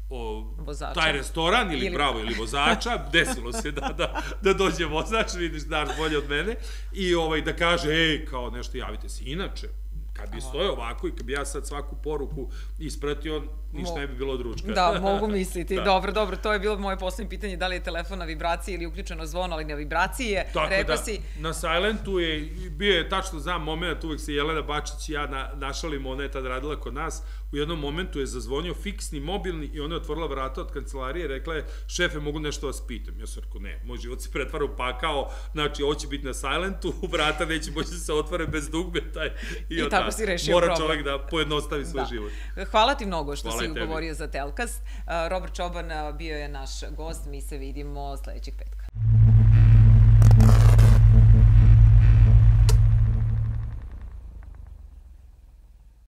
taj restoran ili bravo ili vozača, desilo se da dođe vozač, vidiš, znaš bolje od mene, i da kaže, ej, kao nešto javite se. Inače, kad bi stoje ovako i kad bi ja sad svaku poruku ispratio, ništa ne bi bilo od ručka. Da, mogu misliti. Dobro, dobro, to je bilo moje poslednje pitanje, da li je telefon na vibraciji ili uključeno zvono, ali na vibracije. Tako da, na Silentu je, bio je, tačno znam moment, uvek se Jelena Bačić i ja našalimo, ona je tad radila kod nas, u jednom momentu je zazvonio fiksni, mobilni i ona je otvorila vrata od kancelarije i rekla je, šefe, mogu nešto vas pitam. Ja sam rekao, ne, moj život se pretvara u pakao, znači, ovo će biti na Silentu, vrata neće moći da se otvore bez dugme, i tako si rešio problem. Mora čovek da pojednostavi svoj život. Hvala ti mnogo što si ugovorio za Telkast. Robert Čoban bio je naš gost, mi se vidimo sledećeg petka.